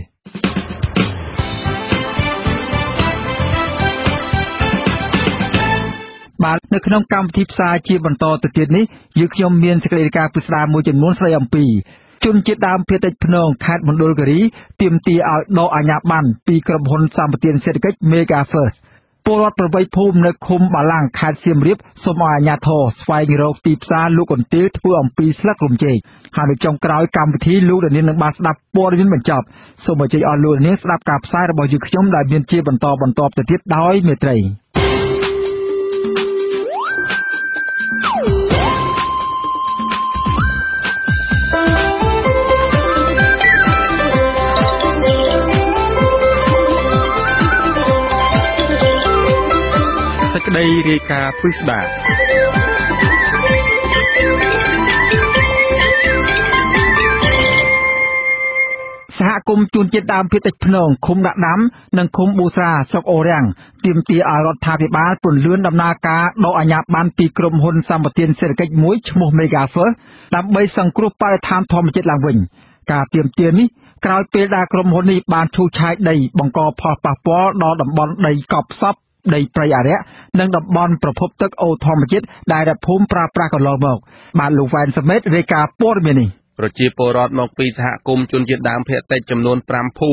បាទនៅក្នុងកម្មវិធីផ្សាយជាបន្តទៅទៀតនេះយើងខ្ញុំមានសេចក្តីរាយការណ៍ពិស្ដារមួយចំនួនស្ដីអំពីជនជាតិដើមភាគតិចភ្នងខេត្តមណ្ឌលគិរីទាមទារឲ្យដកអាជ្ញាប័ណ្ណពីក្រុមហ៊ុនសម្បទានសេដ្ឋកិច្ច Mega First ពលរដ្ឋប្រវ័យភូមិនៅឃុំបាឡាំងខេត្តសៀមរាបសូមឲ្យអាជ្ញាធរស្វែងរកទីផ្សារលក់កន្ទេលធ្វើអំពីស្លឹករំចេកហើយនៅចុងក្រោយកម្មវិធីលោកនាងនឹងបានស្ដាប់ព័ត៌មានបញ្ចប់សូមអញ្ជើញអស់លោកនាងស្ដាប់ការផ្សាយរបស់យើងខ្ញុំដែលមានជាបន្តបន្តទៅទៀតដោយមេត្រីសេចក្តីរាយការណ៍ពិស្ដារសហគមន៍ជួនជាតិដើមភាគតិចភ្នងឃុំដាក់ដាំនិងឃុំប៊ូស្រាស្រុកអូរាំងទាមទារឲ្យរដ្ឋាភិបាលពន្យាដំណើរការដកអាជ្ញាប័ណ្ណពីក្រុមហ៊ុនសម្បទានសេដ្ឋកិច្ចមួយឈ្មោះ Mega First ដើម្បីសង្គ្រោះបរិស្ថានធម្មជាតិឡើងវិញការទាមទារនេះក្រោយពេលដែលក្រុមហ៊ុននេះបានឈូសឆាយដីបង្កផលប៉ះពាល់ដល់តំបន់ដីកប់សពដីព្រៃអរិយនិងតំបន់ប្រភពទឹកអូរធម្មជាតិដែលរដ្ឋភូមិប្រើប្រាស់កន្លងមកបានលោកវ៉ែនសមេតរាយការណ៍ព័ត៌មាននេះប្រជាពលរដ្ឋមកពីសហគមន៍ជនជាតិដើមភាគតិចចំនួន5ភូមិ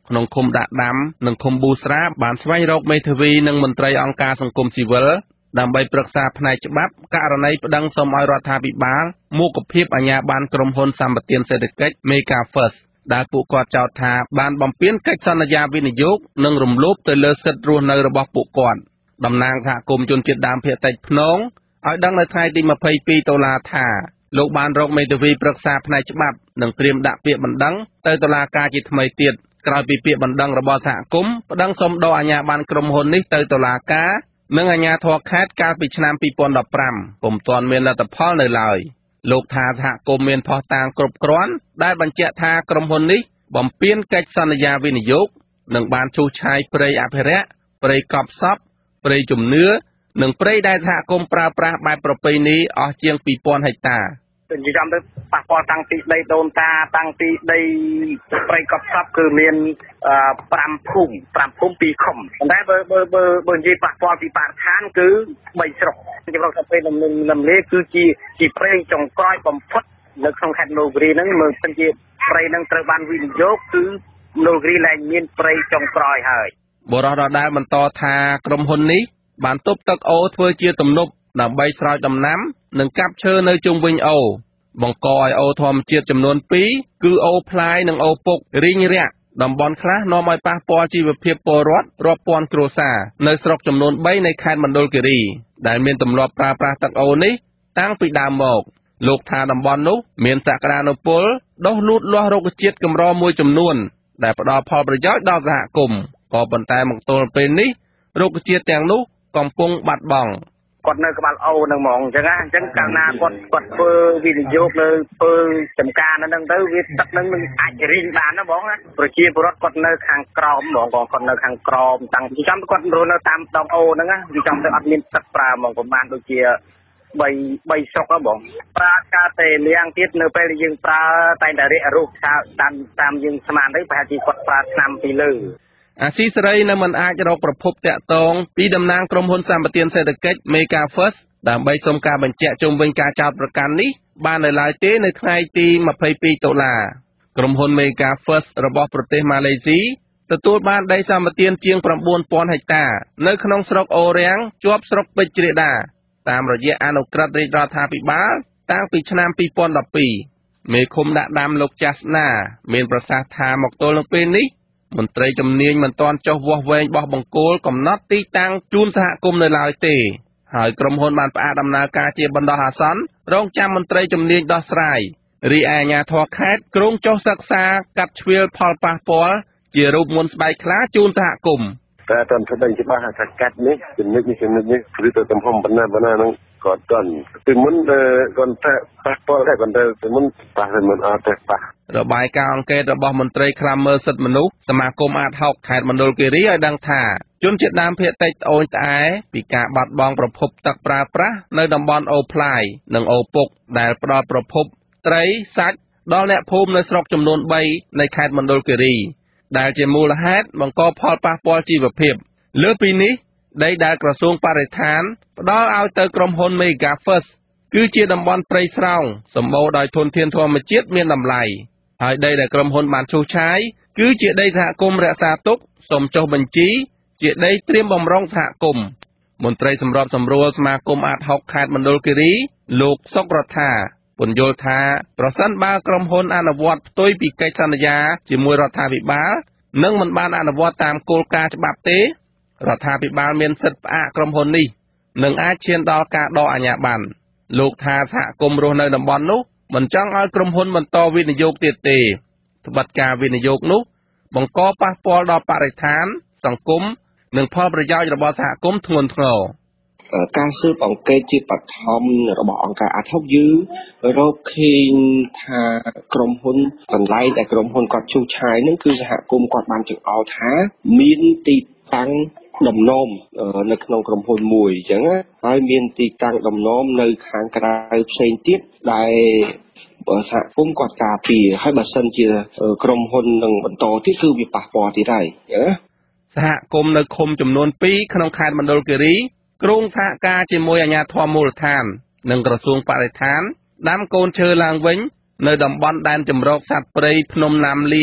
ក្នុងឃុំដាក់ដាំនិងឃុំប៊ូស្រាបានស្វែងរកមេធាវីនិងមន្ត្រីអង្គការសង្គមស៊ីវិលដើម្បីប្រឹក្សាផ្នែកច្បាប់ករណីប្តឹងសុំឲ្យរដ្ឋាភិបាលមុខភាពអាជ្ញាប័ណ្ណក្រុមហ៊ុនសម្បទានសេដ្ឋកិច្ច Mega First ដែលពួកគាត់ចោទថាបានបំពានកិច្ចសន្យាវិនិយោគនិងរំលោភទៅលើសិទ្ធិរស់នៅរបស់ពួកគាត់តំណាងសហគមន៍ជនជាតិដើមភាគតិចភ្នងឲ្យដឹងនៅថ្ងៃទីម្ភៃពីរតុលាថាលោកបានរកមេធាវីប្រឹក្សាផ្នែកច្បាប់និងត្រៀមដាក់ពាក្យបណ្ដឹងទៅតុលាការជាថ្មីទៀតក្រោយពីពាក្យបណ្ដឹងរបស់សហគមន៍ប្តឹងសុំដកអាជ្ញាប័ណ្ណក្រុមហ៊ុននេះទៅតុលាការនិងអាជ្ញាធរខេត្តកាលពីឆ្នាំពីរពាន់ដប់ប្រាំពុំទាន់មានលទ្ធផលនៅឡើយលោកថាសហគមន៍មានភស្តុតាងគ្រប់គ្រាន់ដែលបញ្ជាក់ថាក្រុមហ៊ុននេះបំពានកិច្ចសន្យាវិនិយោគនិងបានឈូសឆាយព្រៃអភិរក្សព្រៃកប់សពព្រៃជំនឿនិងព្រៃដែលសហគមន៍ប្រើប្រាស់បែបប្រពៃណីអស់ជាងពីរពាន់ហិកតានិយាយទៅប៉ះពាល់តាំងពីដីដូនតាតាំងពីដីព្រៃកប់សពគឺមានប្រាំភូមិប្រាំភូមិពីរឃុំប៉ុន្តែបើបើបើបើនិយាយប៉ះពាល់ពីបរិស្ថានគឺបីស្រុកចម្រុះទៅពេលលំលេគឺជាជាព្រៃចុងក្រោយបំផុតនៅក្នុងខេត្តមណ្ឌលគិរីហ្នឹងមើលទៅជាព្រៃហ្នឹងត្រូវបានវិនិយោគគឺមណ្ឌលគិរីឡើងមានព្រៃចុងក្រោយហើយបរិសុទ្ធដដែលបន្តថាក្រុមហ៊ុននេះបានទប់ទឹកអូរធ្វើជាទំនប់ដើម្បីស្រោចដំណាំនិងកាប់ឈើនៅជុំវិញអូរបង្កឲ្យអូរធម្មជាតិចំនួនពីរគឺអូរផ្លាយនិងអូរពុករីងរាក់តំបន់ខ្លះនាំឲ្យប៉ះពាល់ជីវភាពពលរដ្ឋរាប់ពាន់គ្រួសារនៅស្រុកចំនួនបីនៃខេត្តមណ្ឌលគិរីដែលមានទម្លាប់ប្រើប្រាស់ទឹកអូរនេះតាំងពីដើមមកលោកថាតំបន់នោះមានសក្តានុពលដុះលូតលាស់រុក្ខជាតិកម្រមួយចំនួនដែលផ្ដល់ផលប្រយោជន៍ដល់សហគមន៍ក៏ប៉ុន្តែមកទល់ពេលនេះរុក្ខជាតិទាំងនោះកំពុងបាត់បង់គាត់នៅក្បាលអូនឹងហ្មងអញ្ចឹងណាអញ្ចឹងកាលណាគាត់គាត់ធ្វើវិនិយោគលើធ្វើចំការនៅហ្នឹងទៅវាទឹកហ្នឹងនឹងអាចរីងបានណាបងណាប្រជាពលរដ្ឋគាត់នៅខាងក្រោមហ្មងគាត់នៅខាងក្រោមតាំងពីចាំគាត់រស់នៅតាមដងអូហ្នឹងណាវាចាំទៅអត់មានទឹកប្រើហ្មងប្រហែលដូចជា3 3ស្រុកហ្នឹងបងប្រើការតែលៀងទៀតនៅពេលយើងប្រើតែតែរិះរុះតាមតាមយើងស្មានទៅប្រហែលជាគាត់ប្រើឆ្នាំពីលើអាស៊ីសេរីនៅមិនអាចរកប្រភពតាក់ទងពីតំណាងក្រុមហ៊ុនសម្បទានសេដ្ឋកិច្ច Mega First ដើម្បីសុំការបញ្ជាក់ជុំវិញការចោទប្រកាន់នេះបាននៅឡើយទេនៅថ្ងៃទីម្ភៃពីរតុលាក្រុមហ៊ុន Mega First របស់ប្រទេសម៉ាឡេស៊ីទទួលបានដីសម្បទានជាង៩ពាន់ហិកតានៅក្នុងស្រុកអូរាំងជាប់ស្រុកពេជ្រជ្រេដាតាមរយៈអនុក្រឹត្យរាជរដ្ឋាភិបាលតាំងពីឆ្នាំពីរពាន់ដប់ពីរមេឃុំដាក់ដាំលោកចាស់ណាមានប្រសាសន៍ថាមកទល់នឹងពេលនេះមន្ត្រីជំនាញមិនទាន់ចុះវាស់វែងបោះបង្គោលកំណត់ទីតាំងជូនសហគមន៍នៅឡើយទេហើយក្រុមហ៊ុនបានផ្អាកដំណើរការជាបណ្ដោះអាសន្នរងចាំមន្ត្រីជំនាញដោះស្រាយរីឯអាជ្ញាធរខេត្តក្រុងចុះសិក្សាកាត់ជ្រៀលផលប៉ះពាល់ជារូបមន្តស្បែកខ្លាជូនសហគមន៍តែតន្ត្រីច្បាស់ថាកាត់នេះចំណុចនេះចំណុចនេះគឺទៅទំហំប៉ុណ្ណាប៉ុណ្ណាហ្នឹងក៏តន់ពីមុនគាត់ថាប៉ះពាល់តែគាត់ទៅពីមុនប៉ះតែមិនអត់ទេប៉ះរបាយការណ៍អង្កេតរបស់មន្ត្រីឃ្លាំមើលសិទ្ធិមនុស្សសមាគមអាតហុកខេត្តមណ្ឌលគិរីឲ្យដឹងថាជនជាតិដើមភាគតិចត្អូញត្អែពីការបាត់បង់ប្រភពទឹកប្រើប្រាស់នៅតំបន់អូផ្លាយនិងអូពុកដែលផ្ដល់ប្រភពត្រីសាច់ដល់អ្នកភូមិនៅស្រុកចំនួនបីនៃខេត្តមណ្ឌលគិរីដែលជាមូលហេតុបង្កផលប៉ះពាល់ជីវភាពលើពីនេះដីដែលក្រសួងបរិស្ថានផ្ដល់ឲ្យទៅក្រុមហ៊ុន Mega First គឺជាតំបន់ព្រៃស្រោងសម្បូរដោយធនធានធម្មជាតិមានតម្លៃហើយដីដែលក្រុមហ៊ុនបានឈូសឆាយគឺជាដីសហគមន៍រក្សាទុកសូមចុះបញ្ជីជាដីត្រៀមបំរុងសហគមន៍មន្ត្រីសម្របសម្រួលសមាគមអាតហុកខេត្តមណ្ឌលគិរីលោកសុករដ្ឋាពន្យល់ថាប្រសិនបើក្រុមហ៊ុនអនុវត្តផ្ទុយពីកិច្ចសន្យាជាមួយរដ្ឋាភិបាលនិងមិនបានអនុវត្តតាមគោលការណ៍ច្បាប់ទេរដ្ឋាភិបាលមានសិទ្ធិផ្អាកក្រុមហ៊ុននេះនិងអាចឈានដល់ការដកអាជ្ញាប័ណ្ណលោកថាសហគមន៍រស់នៅតំបន់នោះមិនចង់ឲ្យក្រុមហ៊ុនបន្តវិនិយោគទៀតទេត្បិតការវិនិយោគនោះបង្កប៉ះពាល់ដល់បរិស្ថានសង្គមនិងផលប្រយោជន៍របស់សហគមន៍ធ្ងន់ធ្ងរការស៊ើបអង្កេតជាបឋមរបស់អង្គការអាត់ហុកយឺរកឃើញថាក្រុមហ៊ុនកន្លែងដែលក្រុមហ៊ុនគាត់ឈូសឆាយនឹងគឺសហគមន៍គាត់បានចង្អុលថាមានទីតាំងដំណំនៅក្នុងក្រុមហ៊ុនមួយអញ្ចឹងហើយមានទីតាំងដំណំនៅខាងក្រៅផ្សេងទៀតដែលសហគមន៍គាត់ការពារហើយបើសិនជាក្រុមហ៊ុននឹងបន្តទៀតគឺវាប៉ះពាល់ទៀតហើយណាសហគមន៍នៅឃុំចំនួនពីរក្នុងខេត្តមណ្ឌលគិរីគ្រងសហការជាមួយអាជ្ញាធរមូលដ្ឋាននិងក្រសួងបរិស្ថានដាំកូនឈើឡើងវិញនៅតំបន់ដែនជម្រកសត្វព្រៃភ្នំណាមលា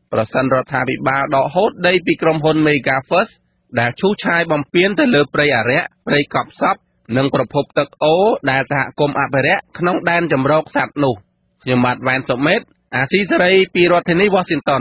ប្រសិនរដ្ឋាភិបាលដកហូតដីពីក្រុមហ៊ុន Mega First ដែលឈូសឆាយបំពានទៅលើព្រៃអារក្សព្រៃកប់សពនិងប្រភពទឹកអូរដែលសហគមន៍អភិរក្សក្នុងដែនជម្រកសត្វនោះខ្ញុំបាទវ៉ែនសុមេតអាស៊ីសេរីពីរដ្ឋធានី Washington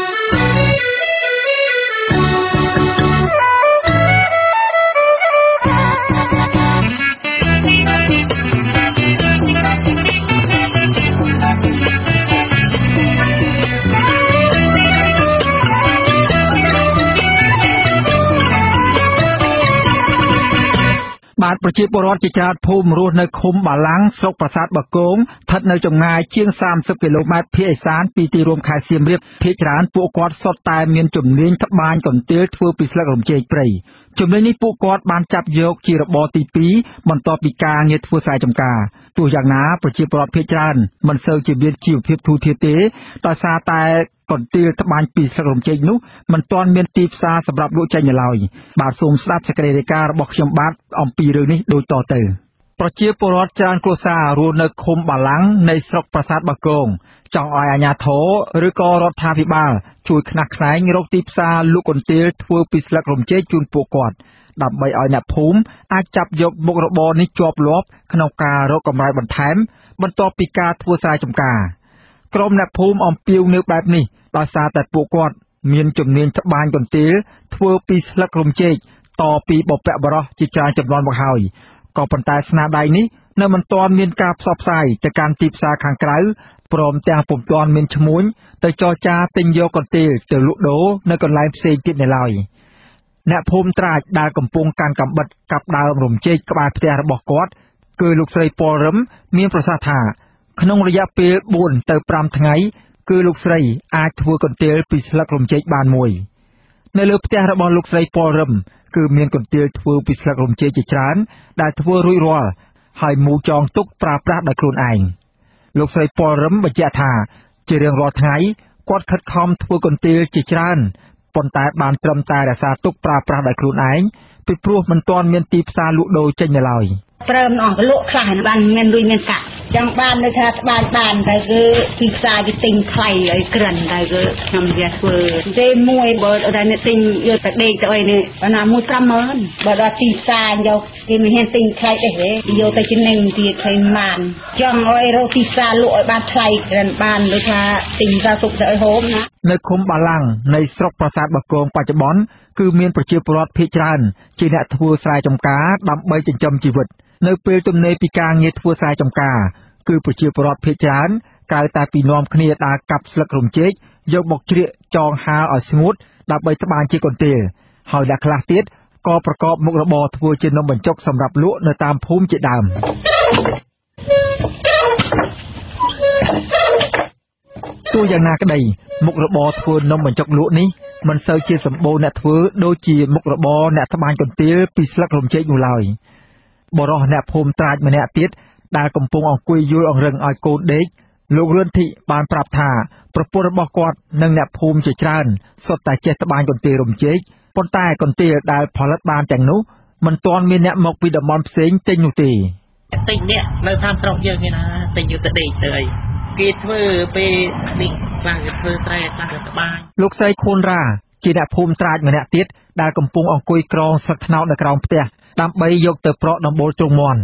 បាទប្រជាពលរដ្ឋជាច្រើនភូមិរស់នៅឃុំបាឡាំងស្រុកប្រាសាទបាគងស្ថិតនៅចម្ងាយជាងសាមសិបគីឡូម៉ែត្រភាគឦសានពីទីរួមខេត្តសៀមរាបភាគច្រើនពួកគាត់សុទ្ធតែមានជំនាញត្បាញកន្ទេលធ្វើពីស្លឹករំចេកព្រៃជំនាញនេះពួកគាត់បានចាប់យកជារបរទីពីរបន្ទាប់ពីការងារធ្វើស្រែចម្ការទោះយ៉ាងណាប្រជាពលរដ្ឋភាគច្រើនមិនសូវជាមានជីវភាពធូរធារទេដោយសារតែកន្ទេលត្បាញពីស្លឹករំចេកនោះមិនទាន់មានទីផ្សារសម្រាប់លក់ចេញនៅឡើយបាទសូមស្ដាប់សេចក្តីរាយការណ៍របស់ខ្ញុំបាទអំពីរឿងនេះដូចតទៅប្រជាពលរដ្ឋច្រើនគ្រួសាររស់នៅឃុំបាឡាំងនៃស្រុកប្រាសាទបាគងចង់ឲ្យអាជ្ញាធរឬក៏រដ្ឋាភិបាលជួយខ្នះខ្នែងរកទីផ្សារលក់កន្ទេលធ្វើពីស្លឹករំចេកជូនពួកគាត់ដើម្បីឲ្យអ្នកភូមិអាចចាប់យកមុខរបរនេះជាប់លាប់ក្នុងការរកកម្រៃបន្ថែមបន្ទាប់ពីការធ្វើស្រែចម្ការក្រុមអ្នកភូមិអំពាវនាវបែបនេះដោយសារតែពួកគាត់មានជំនាញត្បាញកន្ទេលធ្វើពីស្លឹករំចេកតពីបុព្វបុរសជាច្រើនជំនាន់មកហើយក៏ប៉ុន្តែស្នាដៃនេះនៅមិនទាន់មានការផ្សព្វផ្សាយទៅកាន់ទីផ្សារខាងក្រៅព្រមទាំងពុំទាន់មានឈ្មោះទៅចរចាទិញយកកន្ទេលទៅលក់ដូរនៅកន្លែងផ្សេងទៀតនៅឡើយអ្នកភូមិត្រាចដែលកំពុងកាន់កាំបិតកាប់ដើមរំចេកក្បែរផ្ទះរបស់គាត់គឺលោកស្រីប៉លរឹមមានប្រសាសន៍ថាក្នុងរយៈពេលបួនទៅប្រាំថ្ងៃគឺលោកស្រីអាចធ្វើកន្ទេលពីស្លឹករំចេកបានមួយនៅលើផ្ទះរបស់លោកស្រីប៉លរឹមគឺមានកន្ទេលធ្វើពីស្លឹករំចេកជាច្រើនដែលធ្វើរួចរាល់ហើយមូលចងទុកប្រើប្រាស់ដោយខ្លួនឯងលោកស្រីប៉លរឹមបញ្ជាក់ថាជារៀងរាល់ថ្ងៃគាត់ខិតខំធ្វើកន្ទេលជាច្រើនប៉ុន្តែបានត្រឹមតែរក្សាទុកប្រើប្រាស់ដោយខ្លួនឯងពីព្រោះមិនទាន់មានទីផ្សារលក់ដូរចេញនៅឡើយប្រើម្ដងក៏លក់ខ្លះបានមានលុយមានកាក់ចឹងបាននៅថាត្បាញបានតែគឺទីផ្សារគេទិញថ្លៃហើយក្រិនតែគឺខ្ញុំនិយាយធ្វើទេមួយបើដល់អ្នកទិញយកទៅដេកទៅអីនេះបើណាមួយ ប្រាំម៉ឺន បើដល់ទីផ្សារយកគេមិនហ៊ានទិញថ្លៃទេយកទៅចំណេញទៀតឃើញបានចង់ឲ្យរកទីផ្សារលក់ឲ្យបានថ្លៃក្រិនបានដូចថាទិញទៅទុកទៅឲ្យហូបណានៅឃុំបាឡាំងនៃស្រុកប្រាសាទបាគងបច្ចុប្បន្នគឺមានប្រជាពលរដ្ឋភាគច្រើនជាអ្នកធ្វើស្រែចម្ការដើម្បីចិញ្ចឹមជីវិតនៅពេលទំនេរពីការងារធ្វើស្រែចម្ការគឺប្រជាពលរដ្ឋភាគច្រើនក្រៅតែពីនាំគ្នាដើរកាប់ស្លឹករំចេកយកមកជ្រៀកចងហាលឲ្យស្ងួតដើម្បីត្បាញជាកន្ទេលហើយអ្នកខ្លះទៀតក៏ប្រកបមុខរបរធ្វើជានំបញ្ចុកសម្រាប់លក់នៅតាមភូមិជាដើមទោះយ៉ាងណាក្តីមុខរបរធ្វើនំបញ្ចុកលក់នេះមិនសូវជាសម្បូរអ្នកធ្វើដូចជាមុខរបរអ្នកត្បាញកន្ទេលពីស្លឹករំចេកនោះឡើយបរិសុទ្ធអ្នកភូមិត្រាចម្នាក់ទៀតដែលកំពុងអង្គុយយល់អង្រឹងឲ្យកូនដេកលោករឿនធីបានប្រាប់ថាប្រពន្ធរបស់គាត់និងអ្នកភូមិជាច្រើនសុទ្ធតែចេះត្បាញកន្ទេលរំចេកប៉ុន្តែកន្ទេលដែលផលិតបានទាំងនោះមិនទាន់មានអ្នកមកពីតំបន់ផ្សេងទិញនោះទេទិញនេះនៅតាមស្រុកយើងគេណាទិញយកទៅដេកទៅអីគេធ្វើពេលនេះខ្លះគេធ្វើត្រែខ្លះគេត្បាញលោកស្រីខួនរ៉ាជាអ្នកភូមិត្រាចម្នាក់ទៀតដែលកំពុងអង្គុយក្រងស្លឹកត្នោតនៅក្រោមផ្ទះដើម្បីយកទៅប្រក់ដំបូលទ្រង់មាន់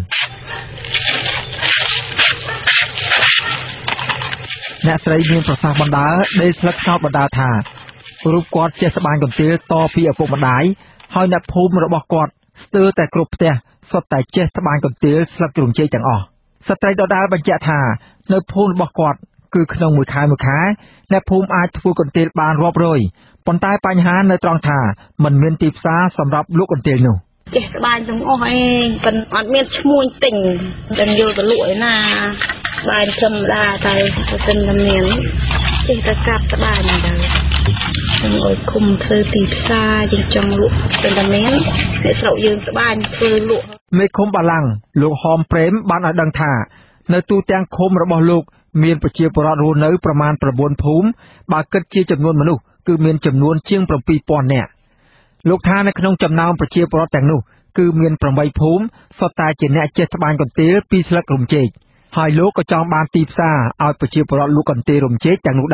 អ្នកស្រីមានប្រសាសន៍បណ្ដាដេកស្លឹកត្នោតបណ្ដាថារូបគាត់ចេះត្បាញកន្ទេលតពីឪពុកម្ដាយហើយអ្នកភូមិរបស់គាត់ស្ទើរតែគ្រប់ផ្ទះសុទ្ធតែចេះត្បាញកន្ទេលស្លឹករំចេកទាំងអស់ស្ត្រីដដាលបញ្ជាក់ថានៅភូមិរបស់គាត់គឺក្នុងមួយខែមួយខែអ្នកភូមិអាចធ្វើកន្ទេលបានរាប់រយប៉ុន្តែបញ្ហានៅត្រង់ថាมันមានទីផ្សារសម្រាប់លក់កន្ទេលនោះចេះត្បាញទាំងអស់ឯងប៉ុន្តែអត់មានឈ្មោះទិញមិនយកទៅលក់ឯណាបានធម្មតាតែទៅតែមានចេះតែកាប់ត្បាញទៅឲ្យគុំធ្វើទីផ្សារយើងចង់លក់តែតែមានអ្នកស្រុកយើងត្បាញធ្វើលក់មេឃុំបាឡាំងលោកហមព្រែមបានឲ្យដឹងថានៅទូទាំងឃុំរបស់លោកមានប្រជាពលរដ្ឋរស់នៅប្រមាណ៩ភូមិបើគិតជាចំនួនមនុស្សគឺមានចំនួនជាង៧ពាន់នាក់លោកថានៅក្នុងចំណោមប្រជាពលរដ្ឋទាំងនោះគឺមានប្រាំបីភូមិសុទ្ធតែជាអ្នកចេះត្បាញកន្ទេលពីស្លឹករំចេកហើយលោកក៏ចង់បានទីផ្សារឲ្យប្រជាពលរដ្ឋលក់កន្ទេលរំចេកទាំងនោះដែរ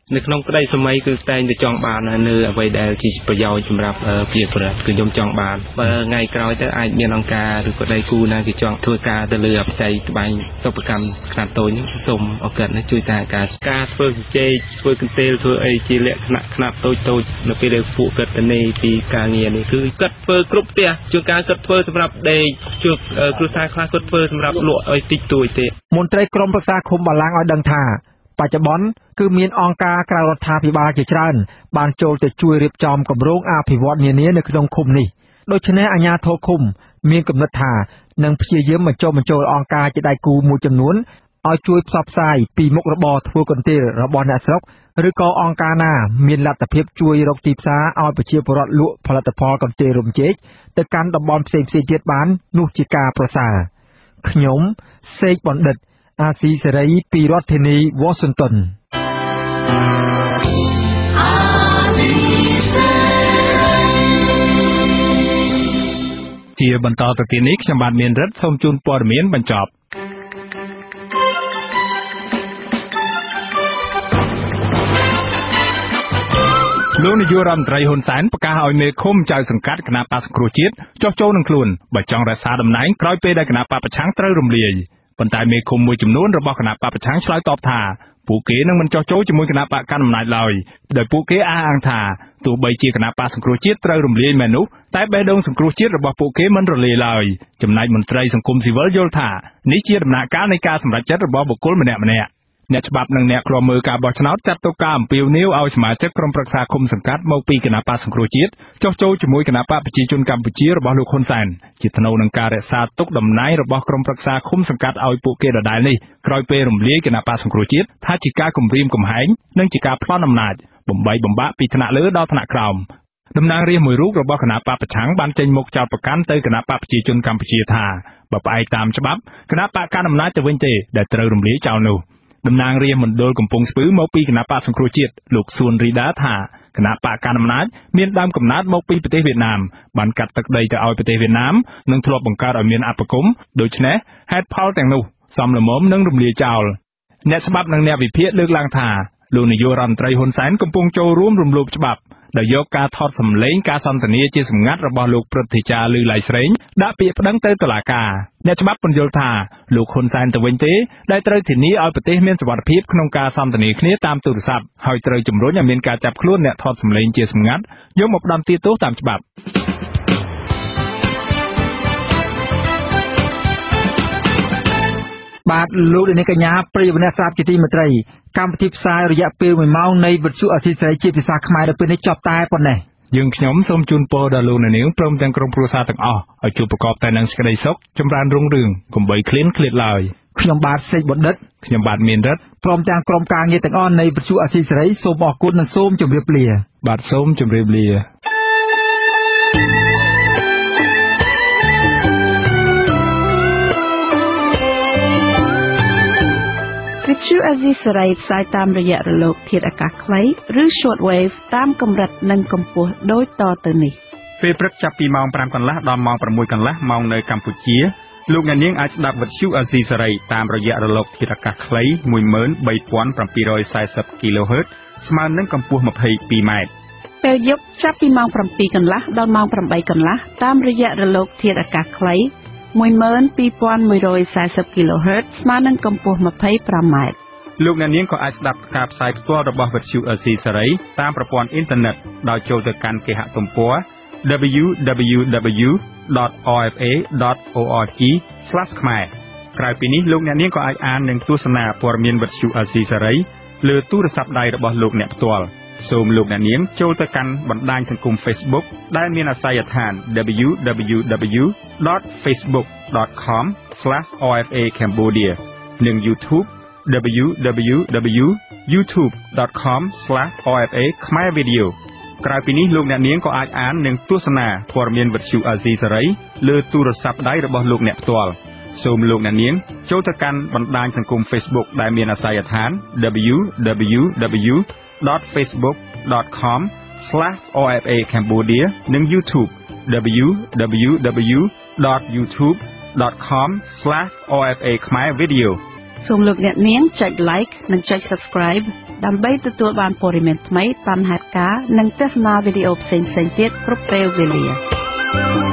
នៅក្នុងក្តីសម័យគឺតែងតែចង់បាននៅអ្វីដែលជាប្រយោជន៍សម្រាប់ប្រជាពលរដ្ឋគឺខ្ញុំចង់បានបើថ្ងៃក្រោយទៅអាចមានអង្គការឬក៏ដៃគូណាគេចង់ធ្វើការទៅលើផ្ទៃត្បាញសិប្បកម្មខ្នាតតូចនេះសូមអរគុណណាជួយសហការការធ្វើជជែកធ្វើកន្ទេលធ្វើអីជាលក្ខណៈខ្នាតតូចតូចនៅពេលដែលពួកគាត់ទៅនេះពីការងារនេះគឺគាត់ធ្វើគ្រប់ផ្ទះជួនកាលគាត់ធ្វើសម្រាប់ដេកជួនគ្រួសារខ្លះគាត់ធ្វើសម្រាប់លក់ឲ្យតិចតួចទេមន្ត្រីក្រមប្រឹក្សាឃុំបាឡាំងឲ្យដឹងថាបច្ចុប្បន្នគឺមានអង្គការក្រៅរដ្ឋាភិបាលជាច្រើនបានចូលទៅជួយរៀបចំគម្រោងអភិវឌ្ឍនានានៅក្នុងឃុំនេះដូច្នេះអាជ្ញាធរឃុំមានគំនិតថានឹងព្យាយាមបញ្ចុះបញ្ចូលអង្គការជាដៃគូមួយចំនួនឲ្យជួយផ្សព្វផ្សាយពីមុខរបរធ្វើកន្ទេលរបស់អ្នកស្រុកឬក៏អង្គការណាមានលទ្ធភាពជួយរកទីផ្សារឲ្យប្រជាពលរដ្ឋលក់ផលិតផលកន្ទេលរំចេកទៅកាន់តំបន់ផ្សេងៗទៀតបាននោះជាការប្រសើរខ្ញុំសេកបណ្ឌិតអាស៊ីសេរីពីរដ្ឋធានី Washington ជាបន្តទៅទៀតនេះខ្ញុំបាទមានរិទ្ធសូមជូនព័ត៌មានបញ្ចប់លោកនាយករដ្ឋមន្ត្រីហ៊ុនសែនប្រកាសឲ្យមេឃុំចៅសង្កាត់គណៈបក្សសង្គ្រោះជាតិចុះចូលនឹងខ្លួនបើចង់រក្សាតំណែងក្រោយពេលដែលគណៈបកប្រឆាំងត្រូវរំលាយប៉ុន្តែមេឃុំមួយចំនួនរបស់គណៈបកប្រឆាំងឆ្លើយតបថាពួកគេនឹងមិនចុះចូលជាមួយគណៈបកកណ្ដាលអំណាចឡើយដោយពួកគេអះអាងថាទោះបីជាគណៈបកសង្គ្រោះជាតិត្រូវរំលាយមែននោះតែបេះដូងសង្គ្រោះជាតិរបស់ពួកគេមិនរលាយឡើយចំណែកមន្ត្រីសង្គមស៊ីវិលយល់ថានេះជាដំណាក់កាលនៃការសម្រេចចិត្តរបស់បុគ្គលម្នាក់ៗអ្នកច្បាប់និងអ្នកឃ្លាំមើលការបោះឆ្នោតចាត់ទុកការអំពាវនាវឲ្យសមាជិកក្រុមប្រឹក្សាឃុំសង្កាត់មកពីគណៈបកសង្គ្រោះជាតិចុះចូលជាមួយគណៈបកប្រជាជនកម្ពុជារបស់លោកហ៊ុនសែនជាថ្នូវនឹងការរក្សាទុកតំណែងរបស់ក្រុមប្រឹក្សាឃុំសង្កាត់ឲ្យពួកគេដដែលនេះក្រោយពេលរំលាយគណៈបកសង្គ្រោះជាតិថាជាការគំរាមកំហែងនិងជាការប្លន់អំណាចបំបីបំបាក់ពីថ្នាក់លើដល់ថ្នាក់ក្រោមតំណាងរាស្ត្រមួយរូបរបស់គណៈបកប្រឆាំងបានចេញមុខចោទប្រកាន់ទៅគណៈបកប្រជាជនកម្ពុជាថាបើផ្អែកតាមច្បាប់គណៈបកកណ្ដាលអំណាចទៅវិញទេដែលត្រូវរំលាយចោលនោះតំណាងរាស្ត្រមណ្ឌលកំពង់ស្ពឺមកពីគណៈបកសង្គ្រោះជាតិលោកសួនរីដាថាគណៈបកកណ្ដាលអំណាចមានដើមកំណើតមកពីប្រទេសវៀតណាមបានកាត់ទឹកដីទៅឲ្យប្រទេសវៀតណាមនិងធ្លាប់បង្កើតឲ្យមានអបគមដូច្នេះហេតុផលទាំងនោះសមល្មមនឹងរំលាយចោលអ្នកច្បាប់និងអ្នកវិភាគលើកឡើងថាលោកនាយករដ្ឋមន្ត្រីហ៊ុនសែនកំពុងចូលរួមរំលោភច្បាប់ដោយយកការថតសម្លេងការសន្ទនាជាសម្ងាត់របស់លោកព្រឹទ្ធាចារ្យលីឡៃស្រេងដាក់ពាក្យប្តឹងទៅតុលាការអ្នកច្បាប់ពន្យល់ថាលោកហ៊ុនសែនទៅវិញទេដែលត្រូវធានាឲ្យប្រទេសមានសុវត្ថិភាពក្នុងការសន្ទនាគ្នាតាមទូរស័ព្ទហើយត្រូវជំរុញឲ្យមានការចាប់ខ្លួនអ្នកថតសម្លេងជាសម្ងាត់យកមកផ្តន្ទាទោសតាមច្បាប់បាទលោកនាងកញ្ញាប្រិយមិត្តអ្នកស្ដាប់ជាទីមេត្រីកម្មវិធីផ្សាយរយៈពេលមួយម៉ោងនៃវិទ្យុអសីសេរីជាភាសាខ្មែរដល់ពេលនេះចប់តែប៉ុណ្ណេះយើងខ្ញុំសូមជូនពរដល់លោកនាងព្រមទាំងក្រុមគ្រួសារទាំងអស់ឲ្យជួបប្រកបតែនឹងសេចក្តីសុខចម្រើនរុងរឿងកុំបីឃ្លានឃ្លាតឡើយខ្ញុំបាទសេកបណ្ឌិតខ្ញុំបាទមានរិទ្ធព្រមទាំងក្រុមការងារទាំងអស់នៃវិទ្យុអសីសេរីសូមអរគុណនិងសូមជម្រាបលាបាទសូមជម្រាបលាវិទ្យុអាស៊ីសេរីផ្សាយតាមរយៈរលកធាតុអាកាសខ្លីឬ shortwave តាមកម្រិតនិងកម្ពស់ដូចតទៅនេះពេលព្រឹកចាប់ពីម៉ោងប្រាំកន្លះដល់ម៉ោងប្រាំមួយកន្លះម៉ោងនៅកម្ពុជាលោកអ្នកនាងអាចស្ដាប់វិទ្យុអាស៊ីសេរីតាមរយៈរលកធាតុអាកាសខ្លី មួយម៉ឺនបីពាន់ប្រាំពីររយសែសិប គីឡូហឺត ស្មើនឹងកម្ពស់ ម្ភៃពីរម៉ែត្រពេលយប់ចាប់ពីម៉ោងប្រាំពីរកន្លះដល់ម៉ោងប្រាំបីកន្លះតាមរយៈរលកធាតុអាកាសខ្លី មួយម៉ឺនពីរពាន់មួយរយសែសិប គីឡូហឺត ស្មើនឹងកម្ពស់ ម្ភៃប្រាំម៉ែត្រលោកអ្នកនាងក៏អាចស្ដាប់ការផ្សាយផ្ទាល់របស់វិទ្យុអាស៊ីសេរីតាមប្រព័ន្ធអ៊ីនធឺណិតដោយចូលទៅកាន់គេហទំព័រ ដប៊្យូ ដប៊្យូ ដប៊្យូ ដត អ អេហ្វ អេ ដត អូ អារ ជី ស្លាស ខ្មែរក្រៅពីនេះលោកអ្នកនាងក៏អាចអាននិងទស្សនាព័ត៌មានវិទ្យុអាស៊ីសេរីលើទូរស័ព្ទដៃរបស់លោកអ្នកផ្ទាល់សូមលោកអ្នកនាងចូលទៅកាន់បណ្ដាញសង្គម Facebook ដែលមានអាសយដ្ឋាន ដប៊្យូ ដប៊្យូ ដប៊្យូ ដត ហ្វេសប៊ុក ដត ខម ស្លាស អូ អេហ្វ អេ Cambodia និង YouTubeដប៊្យូ ដប៊្យូ ដប៊្យូ យូធូប ដត ខម ស្លាស អូ អេហ្វ អេ ខ្មែរ Video ក្រៅពីនេះលោកអ្នកនាងក៏អាចអាននិងទស្សនាព័ត៌មានវិទ្យុអាស៊ីសេរីលើទូរស័ព្ទដៃរបស់លោកអ្នកផ្ទាល់សូមលោកអ្នកនាងចូលទៅកាន់បណ្ដាញសង្គម Facebook ដែលមានអាសយដ្ឋាន ដប៊្យូ ដប៊្យូ ដប៊្យូ ដត ហ្វេសប៊ុក ដត ខម ស្លាស អូ អេហ្វ អេ Cambodia និង YouTube ដប៊្យូ ដប៊្យូ ដប៊្យូ ដត យូធូប ដត ខម ស្លាស អូ អេហ្វ អេ ខ្មែរ Video សូមលោកអ្នកនាងចុច like និងចុច subscribe ដើម្បីទទួលបានព័ត៌មានថ្មីតាមហេតុការណ៍និងទស្សនាវីដេអូផ្សេងៗទៀតគ្រប់ពេលវេលា